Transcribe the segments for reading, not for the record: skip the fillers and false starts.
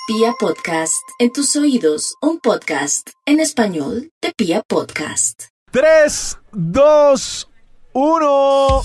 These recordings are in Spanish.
Pia Podcast, en tus oídos, un podcast en español de Pia Podcast. 3, 2, 1.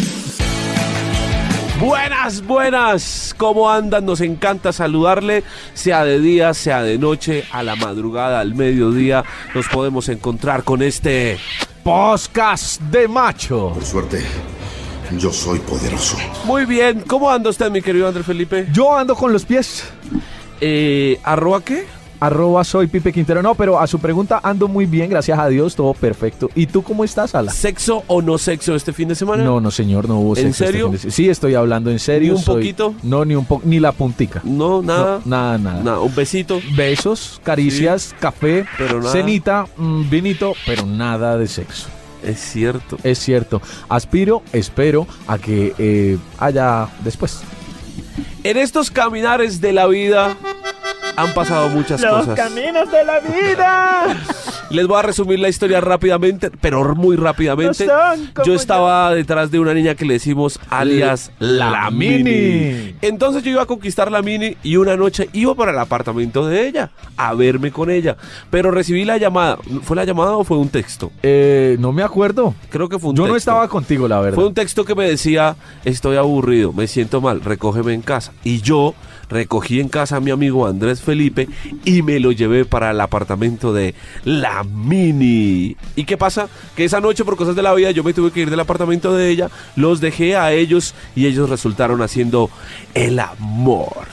Buenas, ¿cómo andan? Nos encanta saludarle, sea de día, sea de noche, a la madrugada, al mediodía, nos podemos encontrar con este Podcast de macho. Por suerte, yo soy poderoso. Muy bien, ¿cómo anda usted, mi querido Andrés Felipe? Yo ando con los pies. ¿Arroba qué? @soy Pipe Quintero. No, pero a su pregunta ando muy bien, gracias a Dios, todo perfecto. ¿Y tú cómo estás, Ala? ¿Sexo o no sexo este fin de semana? No, señor, no hubo sexo. ¿En serio? Sí, estoy hablando en serio. ¿Ni un poquito? No, ni la puntica. No, nada. No, nada. Un besito. Besos, caricias, Sí, café, pero nada. cenita, vinito, pero nada de sexo. Es cierto. Es cierto. Espero a que haya después. En estos caminares de la vida han pasado muchas cosas. Los caminos de la vida. Les voy a resumir la historia rápidamente, pero muy rápidamente. No son como Yo estaba detrás de una niña que le decimos alias la Mini. Entonces yo iba a conquistar la Mini y una noche iba para el apartamento de ella a verme con ella. Pero recibí la llamada. ¿Fue la llamada o fue un texto? No me acuerdo. Creo que fue un Yo texto. no estaba contigo, la verdad. Fue un texto que me decía, estoy aburrido, me siento mal, recógeme en casa. Y yo recogí en casa a mi amigo Andrés Felipe y me lo llevé para el apartamento de la Mini. ¿Y qué pasa? Que esa noche, por cosas de la vida, yo me tuve que ir del apartamento de ella, los dejé a ellos y ellos resultaron haciendo el amor.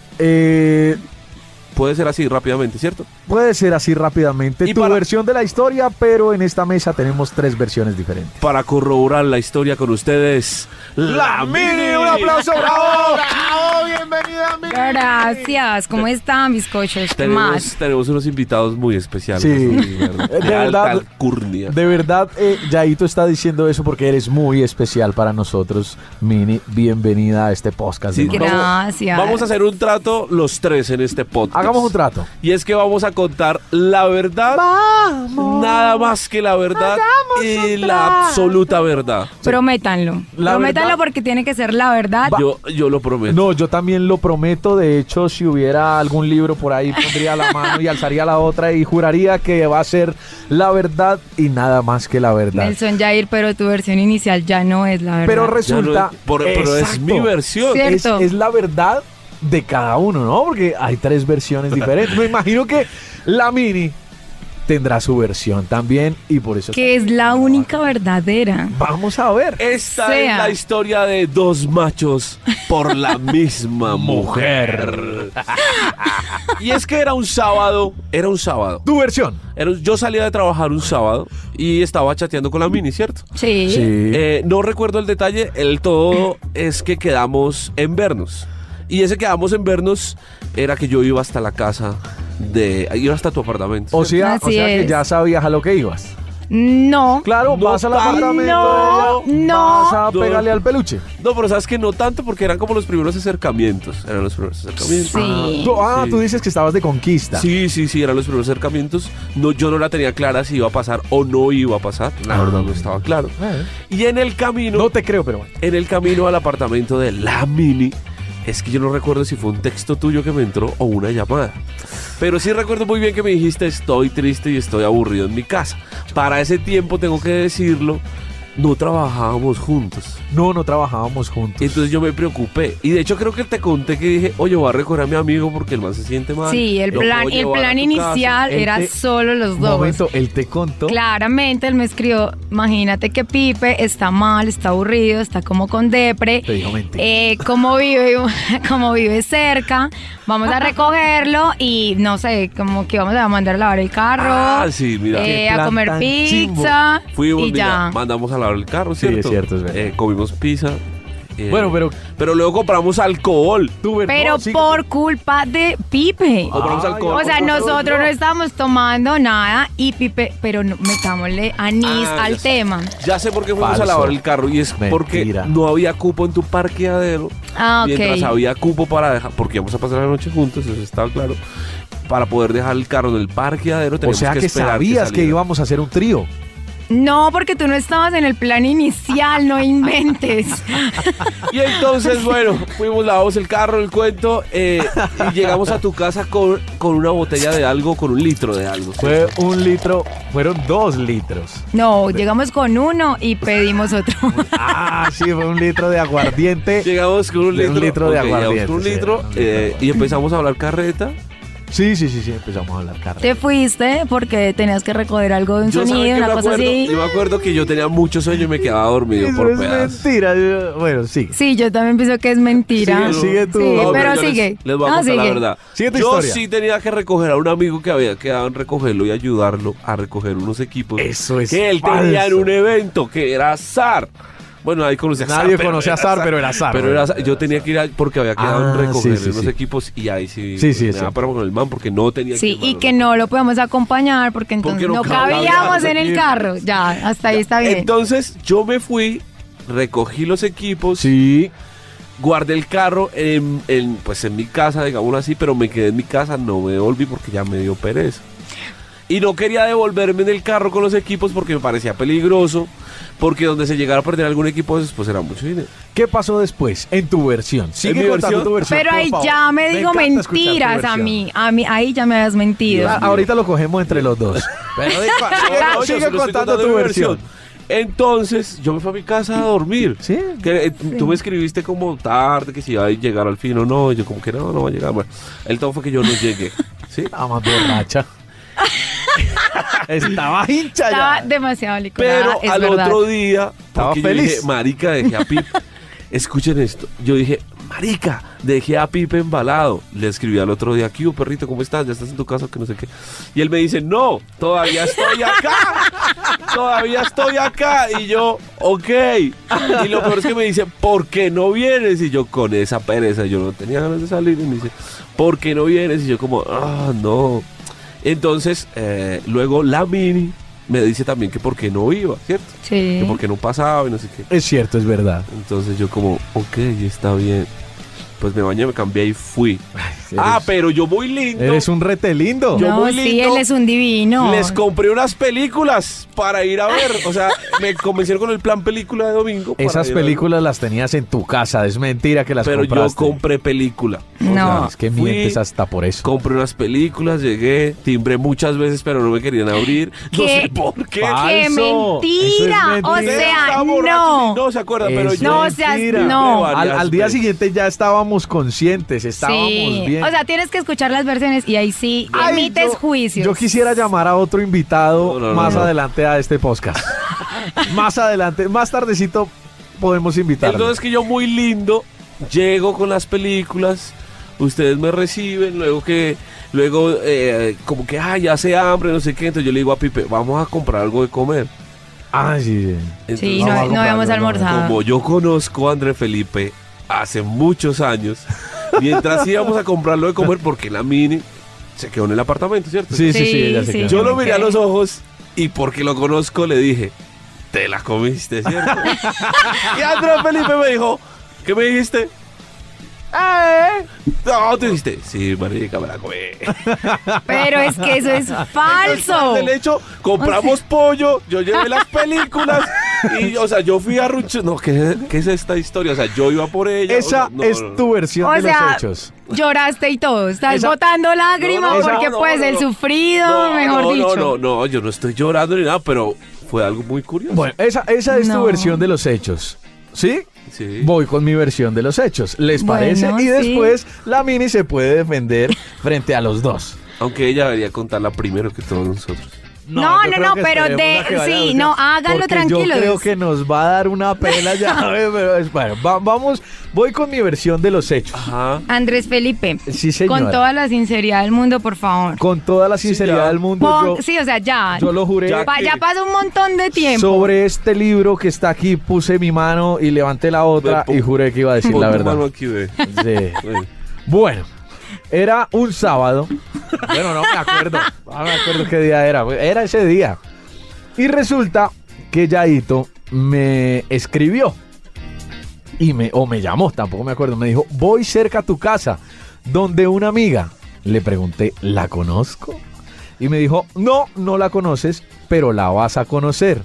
Puede ser así rápidamente, ¿cierto? Puede ser así rápidamente. Y Tu para- versión de la historia, pero en esta mesa tenemos 3 versiones diferentes. Para corroborar la historia con ustedes, la Mini. ¡Un aplauso! ¡Bravo! ¡Bravo! ¡Bienvenida, Mini! Gracias, ¿cómo están, bizcochos? ¿Qué más? Tenemos unos invitados muy especiales. Sí, de de alta verdad. alcurnia. De verdad, Yaito está diciendo eso porque eres muy especial para nosotros, Mini. Bienvenida a este podcast. Sí, de macho. Gracias. Vamos a hacer un trato los 3 en este podcast. Hagamos un trato. Y es que vamos a contar la verdad, nada más que la verdad y la absoluta verdad. Prométanlo. La Prométanlo verdad- porque tiene que ser la verdad. Yo lo prometo. No, yo también lo prometo. De hecho, si hubiera algún libro por ahí, pondría la mano y alzaría la otra y juraría que va a ser la verdad y nada más que la verdad. Nelson Jair, pero tu versión inicial ya no es la verdad. Pero Ya no resulta... pero es Exacto. mi versión. Cierto. Es la verdad de cada uno, ¿no? Porque hay 3 versiones diferentes. Me imagino que la Mini tendrá su versión también y por eso... que es la única verdadera. Vamos a ver. Esta sea. es la historia de 2 machos por la misma mujer. Y es que era un sábado. Tu versión. Yo salía de trabajar un sábado y estaba chateando con la Mini, ¿cierto? Sí. No recuerdo el detalle, el todo es que quedamos en vernos. Y ese quedamos en vernos era que yo iba hasta la casa iba hasta tu apartamento. O sea, Así que es. ya sabías a lo que ibas. No. Claro, No vas al tanto. apartamento de ella, No. vas a No. pegarle al peluche. No, pero sabes que no tanto porque eran como los primeros acercamientos. Eran los primeros acercamientos. Sí. Sí. Tú dices que estabas de conquista. Sí, eran los primeros acercamientos. No, yo no la tenía clara si iba a pasar o no iba a pasar. La verdad no estaba claro. Y en el camino, No te creo, pero bueno. en el camino al apartamento de la Mini, es que yo no recuerdo si fue un texto tuyo que me entró o una llamada. Pero sí recuerdo muy bien que me dijiste, estoy triste y estoy aburrido en mi casa. Para ese tiempo, tengo que decirlo, no trabajábamos juntos. No trabajábamos juntos. Entonces yo me preocupé. Y de hecho creo que te conté que dije, oye, voy a recoger a mi amigo porque el man se siente mal. Sí, el Lo puedo plan llevar a tu inicial Él era te- solo los dos. Momento, él te contó. Claramente él me escribió, imagínate que Pipe está mal, está aburrido, está como con depre. Te dijo mentira. Como vive cerca, vamos a recogerlo y no sé, como que vamos a mandar a lavar el carro, Ah, sí, mira. Qué a plan comer tan pizza Fuimos, y mira, ya. mandamos a lavar el carro, Sí, ¿cierto? es cierto, es verdad. Comimos pizza. Bueno, Pero luego compramos alcohol. Pero por culpa de Pipe. Compramos alcohol. O sea, nosotros no estábamos tomando nada y Pipe, pero no, metámosle anís Ah, al ya sé. tema. Ya sé por qué fuimos Falso. a lavar el carro y es porque Mentira. no había cupo en tu parqueadero. Ah, ok. Mientras había cupo para dejar, porque íbamos a pasar la noche juntos, eso estaba claro. Para poder dejar el carro en el parqueadero O teníamos sea que esperar sabías que saliera. íbamos a hacer un trío. No, porque tú no estabas en el plan inicial, no inventes. Y entonces, bueno, fuimos, lavamos el carro, el cuento, y llegamos a tu casa con una botella de algo, con 1 litro de algo. Fue 1 litro, fueron 2 litros. No, llegamos con uno y pedimos otro. Ah, sí, fue 1 litro de aguardiente. Llegamos con 1 litro. 1 litro de ok, llegamos aguardiente. con 1 sí. litro, y empezamos a hablar carreta. Sí, empezamos a hablar carreta. Te fuiste porque tenías que recoger algo de un ¿Saben sonido, qué una me cosa acuerdo? así. Yo me acuerdo que yo tenía mucho sueño y me quedaba dormido Eso por es pedazos. mentira. Bueno, sí. Sí, yo también pienso que es mentira. Sigue tú. Sí, No, pero yo sigue. Les voy a contar la verdad. Sigue tu Yo historia. sí tenía que recoger a un amigo que había quedado en recogerlo y ayudarlo a recoger unos equipos Eso es que él falso. tenía en un evento que era SAR. Bueno, ahí conocí a SAR. Nadie pero conoce a era SAR, pero era SAR. Pero era SAR. Yo tenía que ir porque había quedado en recoger sí, unos sí. equipos y ahí sí. Sí, me sí. daba para con el man porque no tenía Sí, que y que no lo podemos acompañar porque entonces Porque no no cabíamos cabíamos en el aquí. carro. Ya, hasta ahí está bien. Entonces yo me fui, recogí los equipos. Sí. Guardé el carro pues en mi casa, digámoslo así, pero me quedé en mi casa, no me devolví porque ya me dio pereza. Y no quería devolverme en el carro con los equipos porque me parecía peligroso, porque donde se llegara a perder algún equipo, pues era mucho dinero. ¿Qué pasó después en tu versión? Sigue mi contando versión. tu versión. Pero por ahí favor. ya me dijo encanta escuchar tu mentiras a versión. mí. Ahí ya me habías mentido. Ahorita lo cogemos entre los dos. Pero No, yo sigue solo estoy contando tu mi versión. Entonces, yo me fui a mi casa a dormir. Sí. Que, tú me escribiste como tarde, que si iba a llegar al fin o no. Y yo como que no va a llegar. Bueno, el todo fue que yo no llegué. ¿Sí? Estaba más borracha. Estaba hincha Estaba ya. demasiado licorada, Pero es al verdad. otro día, Estaba porque yo feliz. dije, marica, dejé a Pipe. Escuchen esto. Yo dije, marica, dejé a Pipe embalado. Le escribí al otro día, ¿qué hubo, perrito? ¿Cómo estás? ¿Ya estás en tu casa? Que no sé qué. Y él me dice, no, todavía estoy acá. Todavía estoy acá. Y yo, ok. Y lo peor es que me dice, ¿por qué no vienes? Y yo, con esa pereza, yo no tenía ganas de salir. Y me dice, ¿por qué no vienes? Y yo como, no. Entonces, luego la Mini me dice también que por qué no iba, ¿cierto? Sí. Que por qué no pasaba y no sé qué. Es cierto, es verdad. Entonces yo como, ok, está bien. Pues me bañé, me cambié y fui. Eres- Pero yo muy lindo. Eres un rete lindo. Yo No, muy sí, lindo. él es un divino. Les compré unas películas para ir a ver. O sea, me convencieron con el plan película de domingo. para Esas ir a ver. películas las tenías en tu casa. Es mentira que las Pero compraste. yo compré película. No. Es que Fui, mientes hasta por eso. Compré unas películas, llegué, timbré muchas veces, pero no me querían abrir. No ¿Qué? sé por qué. ¡Qué Falso. mentira! Eso es O mentira. sea, Estaba borracho, no. sí, no se acuerdan, pero Es yo. No, o sea, mentira. no. Al día siguiente ya estábamos conscientes, estábamos Sí. bien. O sea, tienes que escuchar las versiones y ahí sí Ay, emites yo- juicios. Yo quisiera llamar a otro invitado No, más no. adelante a este podcast. Más adelante, más tardecito podemos invitarlo. Entonces que yo muy lindo, llego con las películas, ustedes me reciben, luego como que, ya hace hambre, no sé qué, entonces yo le digo a Pipe, vamos a comprar algo de comer. Ah, sí. Entonces, Sí, Vamos a no comprar habíamos algo, almorzado. como yo conozco a André Felipe hace muchos años, mientras íbamos a comprarlo de comer, porque la Mini se quedó en el apartamento, ¿cierto? Sí, sí, Sí, ella se sí. quedó. Yo lo miré a Ok. los ojos y porque lo conozco le dije, te la comiste, ¿cierto? Y Andrés Felipe me dijo, ¿qué me dijiste? No, tú dijiste, sí, marica, me la comí. Pero es que eso es falso. Del hecho, compramos pollo, yo llevé las películas y, o sea, yo fui a Rucho. No, ¿qué es esta historia? O sea, yo iba por ella. Esa o sea, no, es no. tu versión O de sea, los hechos. lloraste y todo. Estás Esa- botando lágrimas No, no, porque no, pues no, el no. sufrido, mejor dicho. No, yo no estoy llorando ni nada, pero fue algo muy curioso. Bueno, esa es tu No. versión de los hechos. ¿Sí? Sí. Voy con mi versión de los hechos. ¿Les Bueno, parece? Y sí. después la Mini se puede defender frente a los dos. Aunque ella debería contarla primero que todos nosotros. No, yo no, creo no, que pero esperemos a que vaya sí, Lucia, no, háganlo porque tranquilos. Yo creo que nos va a dar una pela ya. Pero bueno, vamos, voy con mi versión de los hechos. Ajá. Andrés Felipe, Sí, señora. con toda la sinceridad del mundo, por favor. Con toda la sinceridad ya. del mundo, Sí, o sea, ya. yo lo juré. Ya Ya pasó un montón de tiempo. Sobre este libro que está aquí puse mi mano y levanté la otra Ve, y juré que iba a decir Pon la tu verdad. mano aquí, ve. Sí. Bueno. Bueno, era un sábado. Bueno, no me acuerdo. No me acuerdo qué día era. Era ese día. Y resulta que Yaito me escribió. O me llamó, tampoco me acuerdo. Me dijo, voy cerca a tu casa, donde una amiga. Le pregunté, ¿la conozco? Y me dijo, no la conoces, pero la vas a conocer.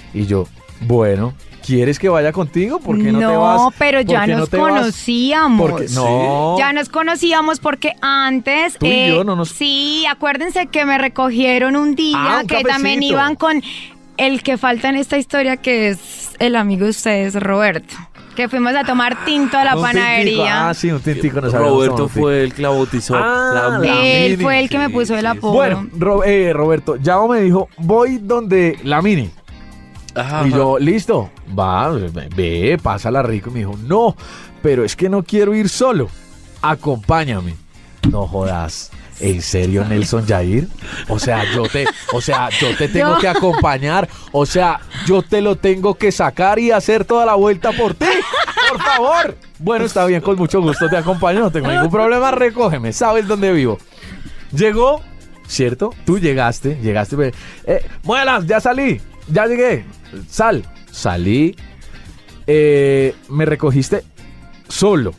Y yo, bueno, ¿quieres que vaya contigo? ¿Por qué no te vas? No, pero ya ¿Por qué no nos te vas? conocíamos. Porque, no. Ya nos conocíamos porque antes... Tú y yo no nos... Sí, acuérdense que me recogieron un día, un que también cafecito. iban con el que falta en esta historia, que es el amigo de ustedes, Roberto. Que fuimos a tomar tinto a la Un panadería. tintico. Ah, sí, un tintico. nos habíamos Roberto tomado un tintico. fue el que la bautizó. Ah, la Él Mini. fue el que me puso el apodo. Bueno, Roberto, Yao me dijo, voy donde la Mini. Ajá, Y yo, listo, va, ve, pásala rico. Y me dijo, no, pero es que no quiero ir solo. Acompáñame. No jodas. ¿En serio, Nelson Jair? O sea, yo te tengo que acompañar. O sea, yo te lo tengo que sacar y hacer toda la vuelta por ti. Por favor. Bueno, está bien, con mucho gusto te acompaño. No tengo ningún problema. Recógeme. Sabes dónde vivo. Llegó, ¿cierto? Tú llegaste. Muelas, ya salí. Ya llegué. Salí. Me recogiste solo.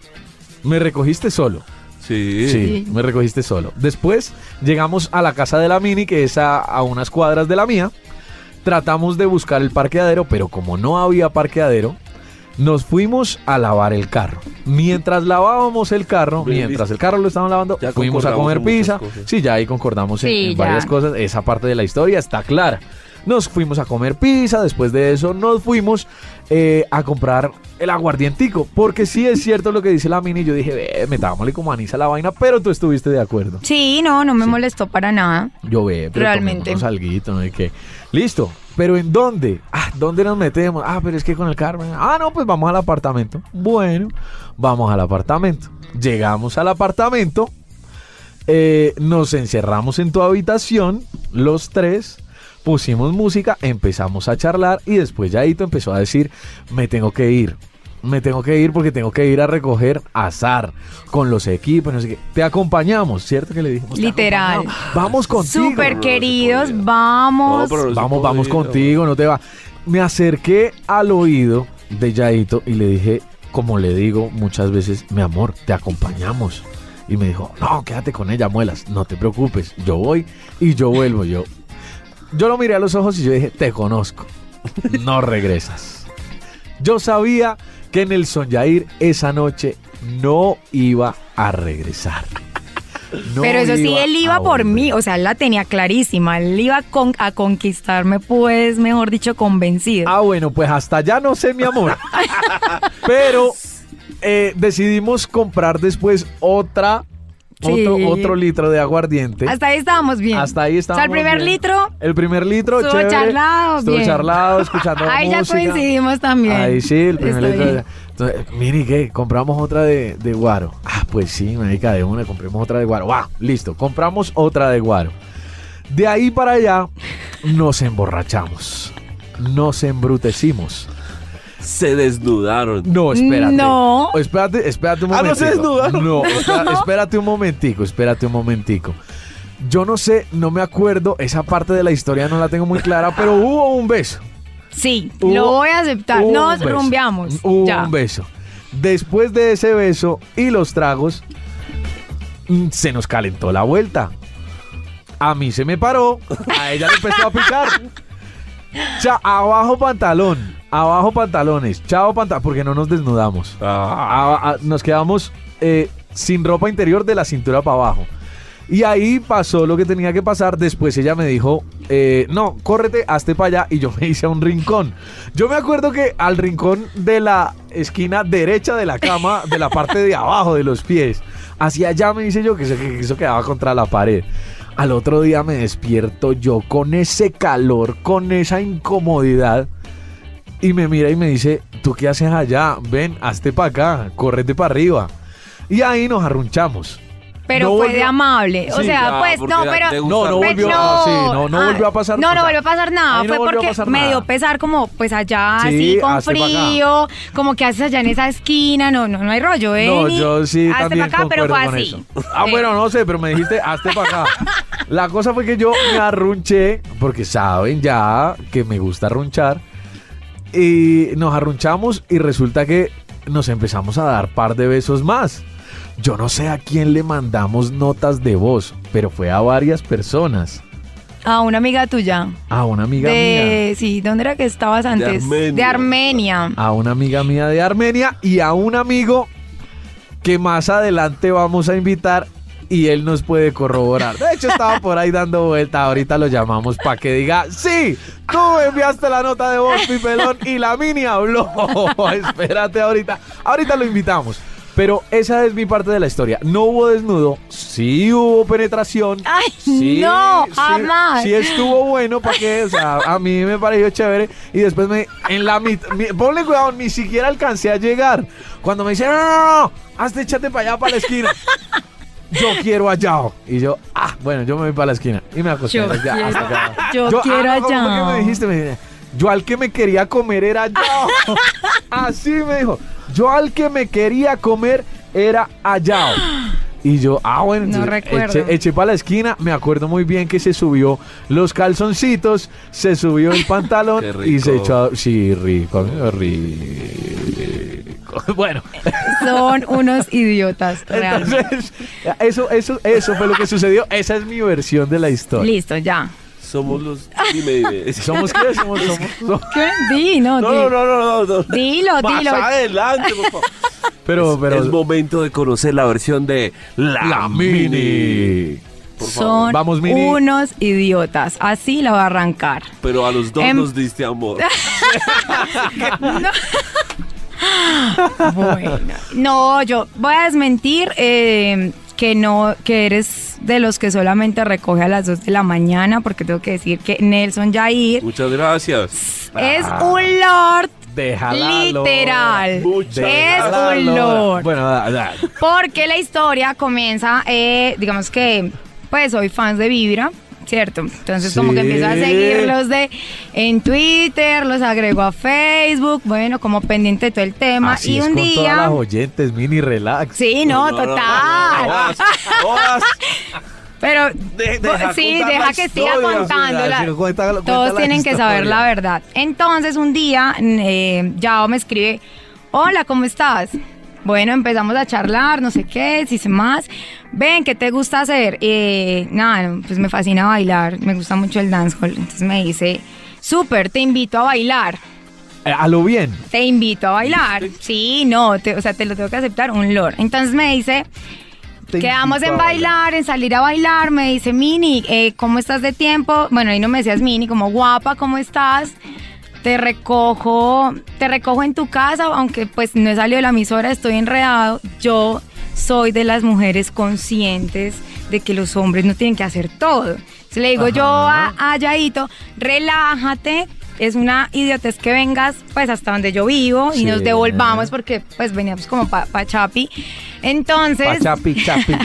Sí. Sí, me recogiste solo. Después llegamos a la casa de la Mini, que es a unas cuadras de la mía. Tratamos de buscar el parqueadero, pero como no había parqueadero, nos fuimos a lavar el carro. Mientras lavábamos el carro, Bien mientras visto. el carro lo estaban lavando, Ya fuimos a concordamos comer en muchas pizza. cosas. Sí, ya ahí concordamos Sí, en ya. varias cosas. Esa parte de la historia está clara. Nos fuimos a comer pizza, después de eso nos fuimos a comprar el aguardientico, porque sí es cierto lo que dice la Mini. Yo dije, metámosle como anís a la vaina, pero tú estuviste de acuerdo. Sí, no me molestó para nada. Yo pero Realmente. tomémonos alguito, ¿no? ¿Y qué? Listo, pero ¿en dónde? ¿Dónde nos metemos? Pero es que con el Carmen. No, pues vamos al apartamento. Bueno, vamos al apartamento. Llegamos al apartamento, nos encerramos en tu habitación, los tres. Pusimos música, empezamos a charlar y después Yaito empezó a decir, me tengo que ir porque tengo que ir a recoger azar con los equipos, no sé qué. Te acompañamos, ¿cierto que le dijimos? Literal. Te acompañamos. Vamos contigo. Súper queridos, podía. vamos. No, pero no se Vamos podía. contigo, no te va. Me acerqué al oído de Yaito y le dije, como le digo muchas veces, mi amor, te acompañamos. Y me dijo, no, quédate con ella, Muelas, no te preocupes, yo voy y yo vuelvo. Yo lo miré a los ojos y yo dije, te conozco, no regresas. Yo sabía que Nelson Jair esa noche no iba a regresar. No Pero eso sí, él iba a por volver. mí, o sea, él la tenía clarísima, él iba a conquistarme, pues, mejor dicho, convencido. Bueno, pues hasta allá no sé, mi amor. Pero decidimos comprar después Sí. otro litro de aguardiente. Hasta ahí estábamos bien. Hasta ahí O estábamos sea, el primer bien. litro, El primer litro, estuvo chévere. charlado, Estuvo bien. charlado, escuchando ahí ya música. coincidimos también. Ahí sí, el primer Está litro. bien. Entonces, mire, ¿qué? Compramos otra de guaro. Pues sí, marica, de una, compremos otra de guaro. Listo, compramos otra de guaro. De ahí para allá, nos emborrachamos. Nos embrutecimos. Se desnudaron. No, espérate. No. Espérate un momentico. ¿no se desnudaron? No, espérate un momentico. Yo no sé, no me acuerdo, esa parte de la historia no la tengo muy clara, pero hubo un beso. Sí, Hubo- lo voy a aceptar. hubo Nos un beso. rumbeamos. Hubo ya. un beso. Después de ese beso y los tragos, se nos calentó la vuelta. A mí se me paró, a ella le empezó a picar. Abajo pantalones, chao pantalón, porque no nos desnudamos. Nos quedamos sin ropa interior de la cintura para abajo. Y ahí pasó lo que tenía que pasar. Después ella me dijo, no, córrete, hazte para allá. Y yo me hice a un rincón. Yo me acuerdo que al rincón de la esquina derecha de la cama, de la parte de abajo de los pies, hacia allá me hice yo, que eso quedaba contra la pared. Al otro día me despierto yo con ese calor, con esa incomodidad. Y me mira y me dice, ¿tú qué haces allá? Ven, hazte para acá, córrete para arriba. Y ahí nos arrunchamos. Pero No fue volvió- de amable. O Sí, sea, pues, porque no, te pero... gusta No Pues volvió, no volvió a pasar. No, o sea, volvió a pasar nada. ahí no Fue volvió a porque pasar me nada. dio pesar como, pues allá, Sí, así, con hazte pa' acá. frío. Como que haces allá en esa esquina. No hay rollo, ¿eh? No, yo sí hazte también pa' acá, pero concuerdo fue con así. eso. Bueno, no sé, pero me dijiste, hazte para acá. La cosa fue que yo me arrunché, porque saben ya que me gusta arrunchar. Y nos arrunchamos y resulta que nos empezamos a dar par de besos más. Yo no sé a quién le mandamos notas de voz, pero fue a varias personas. A una amiga tuya. A una amiga mía. Sí, ¿dónde era que estabas antes? De Armenia. A una amiga mía de Armenia y a un amigo que más adelante vamos a invitar y él nos puede corroborar. De hecho, estaba por ahí dando vuelta. Ahorita lo llamamos para que diga, sí, tú enviaste la nota de voz, Pipelón, y la Mini habló. Espérate ahorita. Ahorita lo invitamos. Pero esa es mi parte de la historia. No hubo desnudo, sí hubo penetración. ¡Ay, sí, no! ¡Jamás! Sí estuvo bueno, ¿para qué? O sea, a mí me pareció chévere. Y después en la mitad, ponle cuidado, ni siquiera alcancé a llegar. Cuando me dice, no, échate para allá, para la esquina. Yo quiero allá. Y yo, bueno, yo me voy para la esquina. Y me acosté. Yo hasta acá. Yo quiero allá. ¿Cómo que me dijiste? Me dice, yo al que me quería comer era allá. Así me dijo. Yo al que me quería comer era allá. Y yo, bueno, no recuerdo. Eché para la esquina. Me acuerdo muy bien que se subió los calzoncitos, se subió el pantalón y se echó. Sí, rico, rico. Bueno. Son unos idiotas, realmente. Entonces, eso fue lo que sucedió. Esa es mi versión de la historia. Listo, ya. Somos los... Dime. ¿Somos qué? Somos. ¿Qué? No. Dilo. Más adelante, por favor. Pero es momento de conocer la versión de la Mini. Por favor. Son Vamos, Mini. Unos idiotas. Así la voy a arrancar. Pero a los dos nos diste amor. Bueno. No, yo voy a desmentir que eres de los que solamente recoge a las 2 de la mañana, porque tengo que decir que Nelson Jair... Muchas gracias. Es un lord. Déjala, literal. Déjala, es un lord. Bueno, dale. Porque la historia comienza, digamos que, pues soy fan de Vibra, ¿cierto? Entonces como que empiezo a seguirlos en Twitter, los agrego a Facebook, bueno, como pendiente de todo el tema. Así y es un con día... todas las oyentes, Mini, relax. Sí, total. Pero deja que siga contándola. Todos tienen que saber la verdad. Entonces un día Yao me escribe, hola, ¿cómo estás? Bueno, empezamos a charlar, no sé qué, si sé más. Ven, ¿qué te gusta hacer? Nada, pues me fascina bailar, me gusta mucho el dancehall. Entonces me dice, súper, te invito a bailar. A lo bien. Te invito a bailar. Sí, no, te lo tengo que aceptar, un lord. Entonces me dice... Quedamos en bailar, en salir a bailar. Me dice, Mini, ¿cómo estás de tiempo? Bueno, ahí no me decías Mini, como guapa, ¿cómo estás? Te recojo en tu casa, aunque pues no he salido de la emisora, estoy enredado. Yo soy de las mujeres conscientes de que los hombres no tienen que hacer todo. Entonces le digo yo a Yaito, relájate. Es una idiotez que vengas pues hasta donde yo vivo y nos devolvamos porque pues veníamos como pa Chapi. Entonces... Chapi.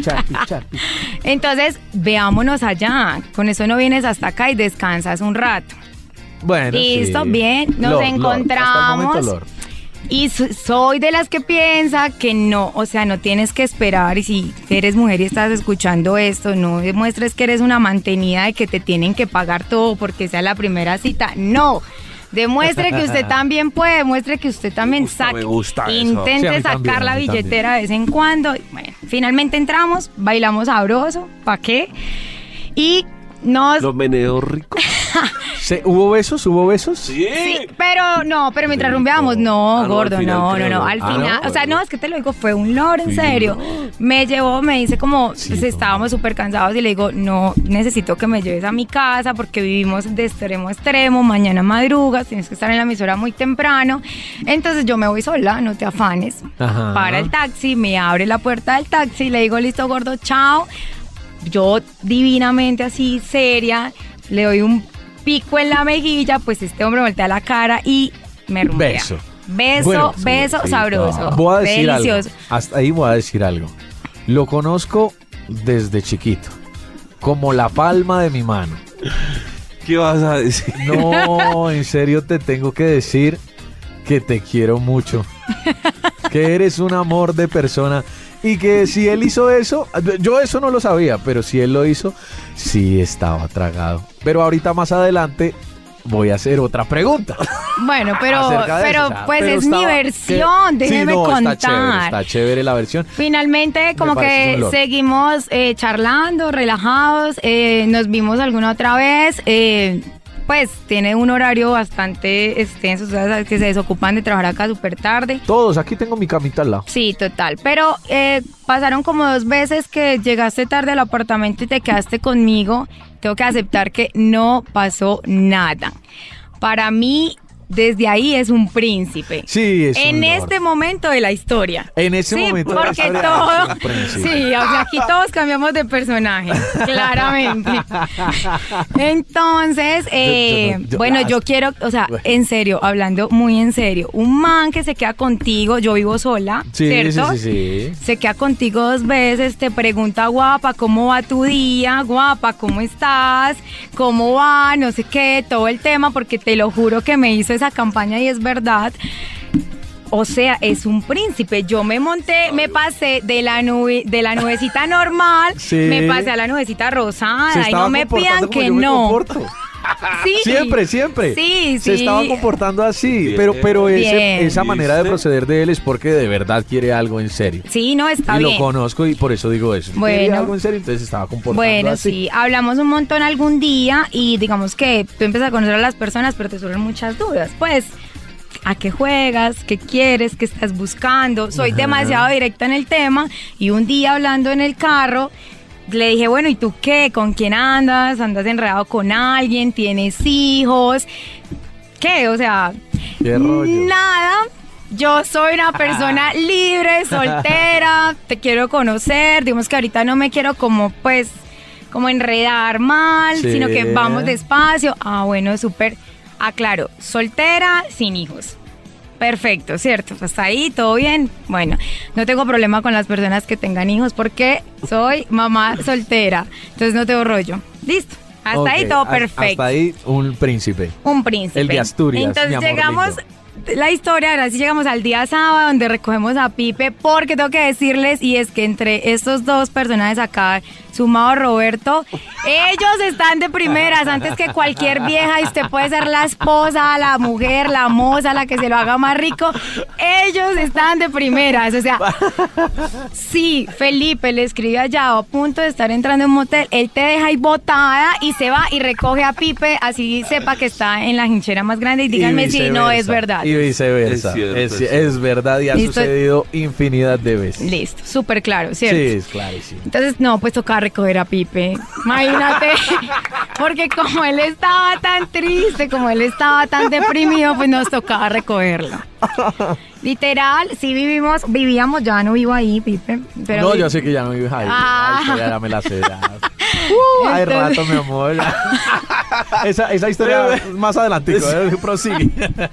Entonces, veámonos allá. Con eso no vienes hasta acá y descansas un rato. Bueno, listo, bien. Nos encontramos. Y soy de las que piensa que no, o sea, no tienes que esperar. Y si eres mujer y estás escuchando esto, no demuestres que eres una mantenida de que te tienen que pagar todo porque sea la primera cita. No, demuestre que usted también puede, demuestre que usted también intente sacar la billetera de vez en cuando. Bueno, finalmente entramos, bailamos sabroso, ¿para qué? Y los meneos ricos. ¿Hubo besos? Sí, pero mientras rumbeábamos, gordo, no. Al final, o sea, no, es que te lo digo, fue un lord, en serio. Me llevó, me dice como, estábamos súper cansados y le digo, no, necesito que me lleves a mi casa porque vivimos de extremo a extremo, mañana madrugas, tienes que estar en la emisora muy temprano. Entonces yo me voy sola, no te afanes. Para el taxi, me abre la puerta del taxi, le digo, listo, gordo, chao. Yo divinamente así, seria, le doy un pico en la mejilla, pues este hombre voltea la cara y me rumbea. Beso sabroso. Voy a decir delicioso. Algo. Hasta ahí voy a decir algo. Lo conozco desde chiquito, como la palma de mi mano. ¿Qué vas a decir? No, en serio te tengo que decir que te quiero mucho, que eres un amor de persona. Y que si él hizo eso, yo eso no lo sabía, pero si él lo hizo, sí estaba tragado. Pero ahorita más adelante voy a hacer otra pregunta. Bueno, pero acerca de eso, o sea, pues pero es mi estaba- versión, que- sí, déjeme no, contar. Está chévere la versión. Finalmente, como parece un que olor. seguimos charlando, relajados, nos vimos alguna otra vez. Pues tiene un horario bastante extenso, o sea, que se desocupan de trabajar acá súper tarde. Todos, aquí tengo mi camita al lado. Sí, total. Pero pasaron como 2 veces que llegaste tarde al apartamento y te quedaste conmigo. Tengo que aceptar que no pasó nada. Para mí, desde ahí es un príncipe. Sí, es En un lord. este momento de la historia. En ese Sí, momento de la porque historia todo, es un príncipe. sí, o sea, aquí todos cambiamos de personaje, claramente. Entonces, bueno, yo quiero, o sea, en serio, hablando muy en serio, un man que se queda contigo, yo vivo sola, Sí, ¿cierto? sí. Se queda contigo 2 veces, te pregunta, guapa, ¿cómo va tu día? Guapa, ¿cómo estás? ¿Cómo va? No sé qué, todo el tema, porque te lo juro que me hizo esa campaña y es verdad. O sea, es un príncipe. Yo me monté, me pasé de la nubecita normal, Sí. me pasé a la nubecita rosada Se y estaba no me pidan comportando como que yo me no. comporto. Sí. Siempre. Sí, Se sí. estaba comportando así. Bien. Pero Bien. esa manera de ¿Viste? proceder de él es porque de verdad quiere algo en serio. Sí, no, está Y bien. lo conozco y por eso digo eso. Bueno. Quería algo en serio, entonces se estaba comportando Bueno, así. sí, hablamos un montón algún día y digamos que tú empiezas a conocer a las personas, pero te surgen muchas dudas. Pues, ¿a qué juegas? ¿Qué quieres? ¿Qué estás buscando? Soy demasiado directa en el tema y un día hablando en el carro le dije, bueno, ¿y tú qué? ¿Con quién andas? ¿Andas enredado con alguien? ¿Tienes hijos? ¿Qué? O sea, Qué rollo. nada. Yo soy una persona libre, soltera, te quiero conocer, digamos que ahorita no me quiero como enredar mal, Sí. sino que vamos despacio. Ah, bueno, súper. Aclaro, soltera, sin hijos. Perfecto, ¿cierto? Hasta ahí, todo bien. Bueno, no tengo problema con las personas que tengan hijos porque soy mamá soltera, entonces no tengo rollo. Listo. Hasta Ok, ahí todo perfecto. Hasta ahí un príncipe. Un príncipe. El de Asturias, Entonces mi amor llegamos, lindo. la historia, ahora sí llegamos al día sábado donde recogemos a Pipe, porque tengo que decirles, y es que entre estos 2 personajes acá, sumado Roberto, ellos están de primeras, antes que cualquier vieja, y usted puede ser la esposa, la mujer, la moza, la que se lo haga más rico, ellos están de primeras, o sea, sí, Felipe le escribe allá a punto de estar entrando en un motel, él te deja ahí botada y se va y recoge a Pipe, así sepa que está en la hinchera más grande y díganme Y si no es viceversa. verdad. Y viceversa. Es cierto, Es, es cierto. es verdad y ha Listo. sucedido infinidad de veces. Listo, súper claro, ¿cierto? Sí, es clarísimo. Entonces, no, pues tocaba recoger a Pipe. Imagínate, porque como él estaba tan triste, como él estaba tan deprimido, pues nos tocaba recogerlo. Literal, sí vivíamos, ya no vivo ahí, Pipe. Pero No, yo sé que ya no vives ahí. Ah. La historia ya me la sé. Ya. Hay Entonces- rato, mi amor. esa historia más adelante. Prosigue.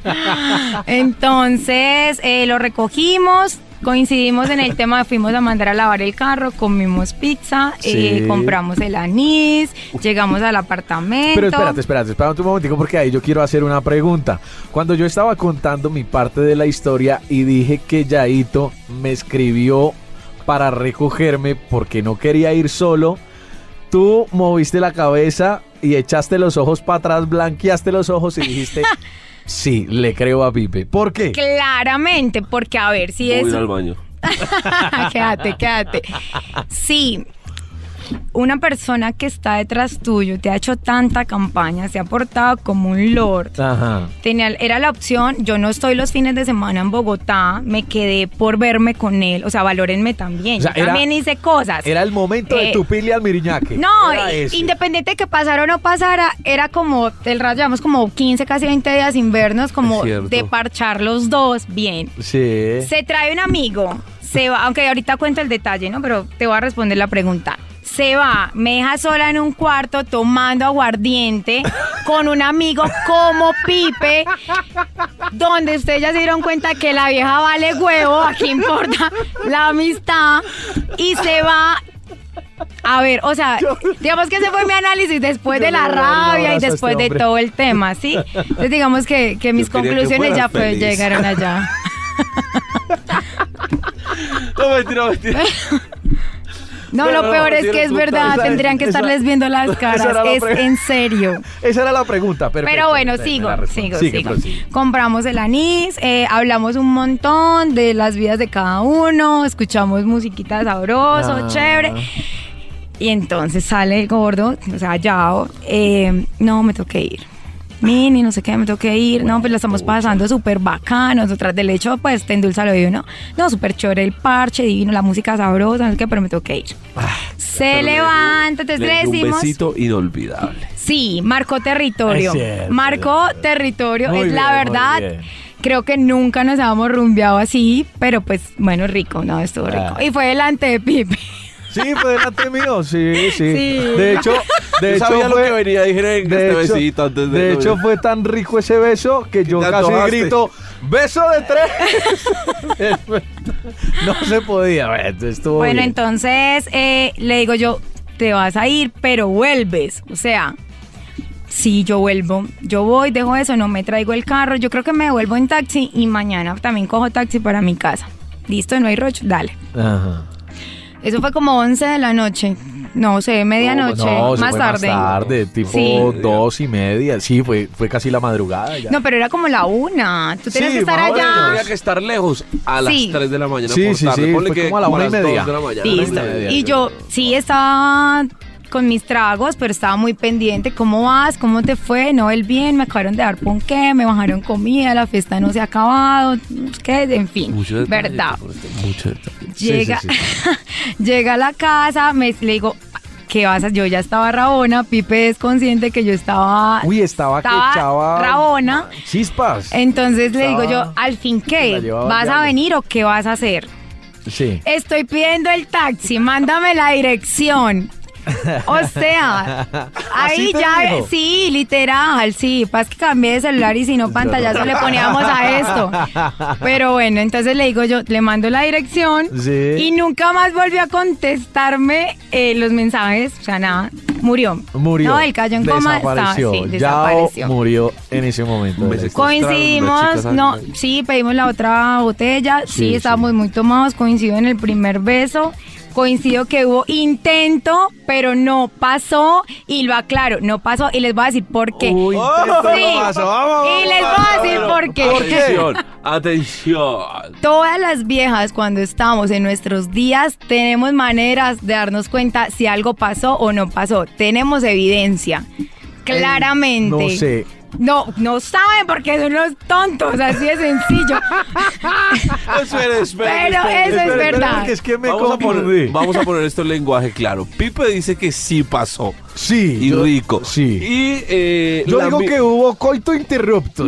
Entonces, lo recogimos, coincidimos en el tema, fuimos a mandar a lavar el carro, comimos pizza, Sí. compramos el anís, llegamos al apartamento. Pero espérate un momentico porque ahí yo quiero hacer una pregunta. Cuando yo estaba contando mi parte de la historia y dije que Yaito me escribió para recogerme porque no quería ir solo, tú moviste la cabeza y echaste los ojos para atrás, blanqueaste los ojos y dijiste, sí, le creo a Pipe. ¿Por qué? Claramente, porque a ver, si Voy a es... ir al baño. Quédate. Sí, una persona que está detrás tuyo te ha hecho tanta campaña, se ha portado como un lord. Ajá. Era la opción, yo no estoy los fines de semana en Bogotá, me quedé por verme con él, o sea, valórenme también. O sea, Yo también hice cosas. Era el momento de tupirle al miriñaque. No, Era ese. independiente de que pasara o no pasara, era como, el rato llevamos como 15, casi 20 días sin vernos, como Es cierto. de parchar los dos bien. Sí. Se trae un amigo, se va, aunque ahorita cuento el detalle, ¿no? Pero te voy a responder la pregunta. Se va, me deja sola en un cuarto tomando aguardiente con un amigo como Pipe, donde ustedes ya se dieron cuenta que la vieja vale huevo, aquí importa la amistad, y se va. A ver, o sea, digamos que ese fue mi análisis después Yo de le la voy a dar un rabia y abrazo a después este de hombre. todo el tema, ¿sí? Entonces digamos que mis Yo quería que conclusiones ya fueras feliz. llegaron allá. No, mentira. No, lo peor es que es verdad, tendrían que estarles viendo las caras, es en serio. Esa era la pregunta, perfecto. Pero bueno, sigo. Compramos el anís, hablamos un montón de las vidas de cada uno, escuchamos musiquita sabroso, chévere. Y entonces sale el gordo, o sea, Yao, no, me tengo que ir. Mini, no sé qué, me tengo que ir. No, pues la estamos pasando súper bacano. Nosotras, del hecho, pues te endulza el oído, ¿no? No, súper chévere el parche, divino, la música sabrosa, no sé qué, pero me tengo que ir. Se levanta, entonces le decimos. Un besito inolvidable. Sí, marcó territorio. Cierto, marcó territorio, muy es bien, la verdad. muy bien. Creo que nunca nos habíamos rumbeado así, pero pues, bueno, rico, no, estuvo rico. Y fue delante de Pipe. Sí, fue delante mío, sí. De hecho sabía lo que venía, dijeron de este hecho, besito antes de... De hecho, fue tan rico ese beso que yo te casi antojaste. grito, ¡beso de 3! No se podía, estuvo Bueno, bien. entonces le digo yo, te vas a ir, pero vuelves. O sea, sí, yo vuelvo. Yo voy, dejo eso, no me traigo el carro. Yo creo que me devuelvo en taxi y mañana también cojo taxi para mi casa. ¿Listo? ¿No hay rocho? Dale. Ajá. Eso fue como 11 de la noche. No sé, medianoche, No, eso más fue tarde. Más tarde, tipo Sí. 2:30. Sí, fue casi la madrugada ya. No, pero era como la 1. Tú tenías Sí, que estar más o allá. menos. Tenía que estar lejos a las Sí. 3 de la mañana. Sí, por sí, tarde. sí, Ponle fue que como a la 1:30. 2 de la mañana. Listo. Y yo sí estaba con mis tragos, pero estaba muy pendiente. ¿Cómo vas? ¿Cómo te fue? No, el bien, me acabaron de dar ponqué, me bajaron comida, la fiesta no se ha acabado. ¿Qué? En fin, Mucho detalle, verdad. mucho detalle. Llega, Sí. llega a la casa, le digo, ¿qué vas a? Yo ya estaba rabona, Pipe es consciente que yo estaba... Uy, estaba que echaba rabona. chispas. Entonces le digo yo, Estaba- ¿al fin la qué? llevaba ¿Vas ya. a venir o qué vas a hacer? Sí. Estoy pidiendo el taxi, mándame la dirección. O sea, ahí ¿Así te ya, dijo? sí, literal, sí. Pasa que cambié de celular y si no pantallazo le poníamos a esto. Pero bueno, entonces le digo yo, le mando la dirección Sí. y nunca más volvió a contestarme los mensajes. O sea, nada, murió. Murió. No, él cayó en coma. Desapareció. Sí, Yao desapareció. murió en ese momento. Me secuestraron Coincidimos, unas chicas no, ahí. sí, pedimos la otra botella, sí, Sí, estábamos muy tomados, coincido en el primer beso, coincido que hubo intento, pero no pasó, y lo aclaro, no pasó, y les voy a decir por qué. Uy, Sí, vamos. y les voy a decir por qué. Atención, atención. Todas las viejas cuando estamos en nuestros días tenemos maneras de darnos cuenta si algo pasó o no pasó, tenemos evidencia, claramente. No sé. No saben porque son unos tontos, así de sencillo. Espera. Pero eso es verdad. Porque es que me Vamos a, confundí. poner esto en lenguaje claro. Pipe dice que sí pasó. Sí. Y rico. Sí. Y Yo digo que hubo coito interruptos.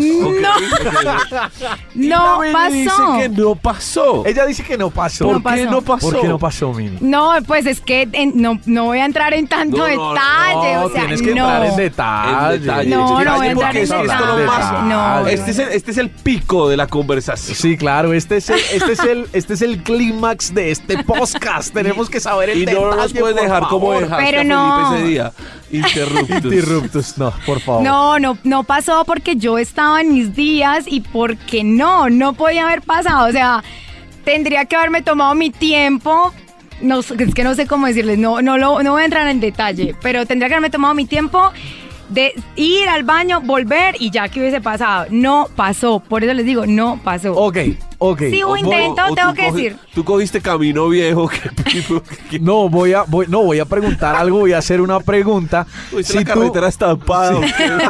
No Dice pasó. que no pasó. Ella dice que no pasó. ¿Por No qué pasó. no pasó? ¿Por qué no pasó, Mini? No, pues es que no voy a entrar en tanto No, detalle. No, o sea, tienes que no. entrar en detalle. En detalle. No, no voy a entrar Porque en es que esto detalle. lo más- No. Este es el pico de la conversación. Sí, claro, este es el clímax de este podcast. Tenemos que saber el Y no nos detalle, puedes por dejar como favor. dejaste Pero a Felipe no. ese día. Interruptus. Interruptus, no, por favor. No pasó porque yo estaba en mis días y porque no podía haber pasado. O sea, tendría que haberme tomado mi tiempo. No, es que no sé cómo decirles, no voy a entrar en detalle, pero tendría que haberme tomado mi tiempo de ir al baño, volver y ya que hubiese pasado. No pasó, por eso les digo, no pasó. Ok. Sí hubo intento, O tengo tú que decir. Tú cogiste camino viejo. No, voy a preguntar algo, voy a hacer una pregunta. Fuiste la carretera estampada.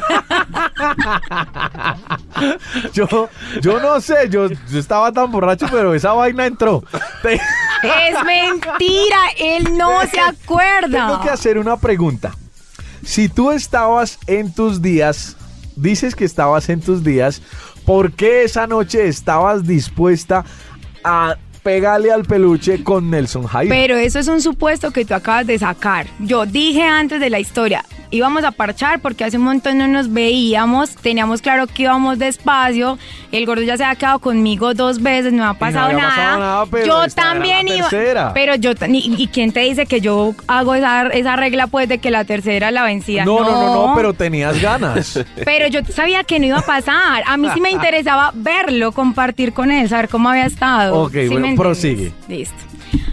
Yo no sé, yo estaba tan borracho, pero esa vaina entró. Es mentira, él no se acuerda. Tengo que hacer una pregunta. Si tú estabas en tus días, dices que estabas en tus días, ¿por qué esa noche estabas dispuesta a pegarle al peluche con Nelson Jaime? Pero eso es un supuesto que tú acabas de sacar. Yo dije antes de la historia, íbamos a parchar porque hace un montón no nos veíamos, teníamos claro que íbamos despacio, el gordo ya se ha quedado conmigo 2 veces, no ha pasado, había pasado nada, pero yo esta era también la iba, tercera. pero yo, ¿y quién te dice que yo hago esa regla pues de que la tercera es la vencida? No, pero tenías ganas. Pero yo sabía que no iba a pasar, a mí sí me interesaba verlo, compartir con él, saber cómo había estado. Ok, ¿Sí bueno, me entiendes? prosigue. Listo.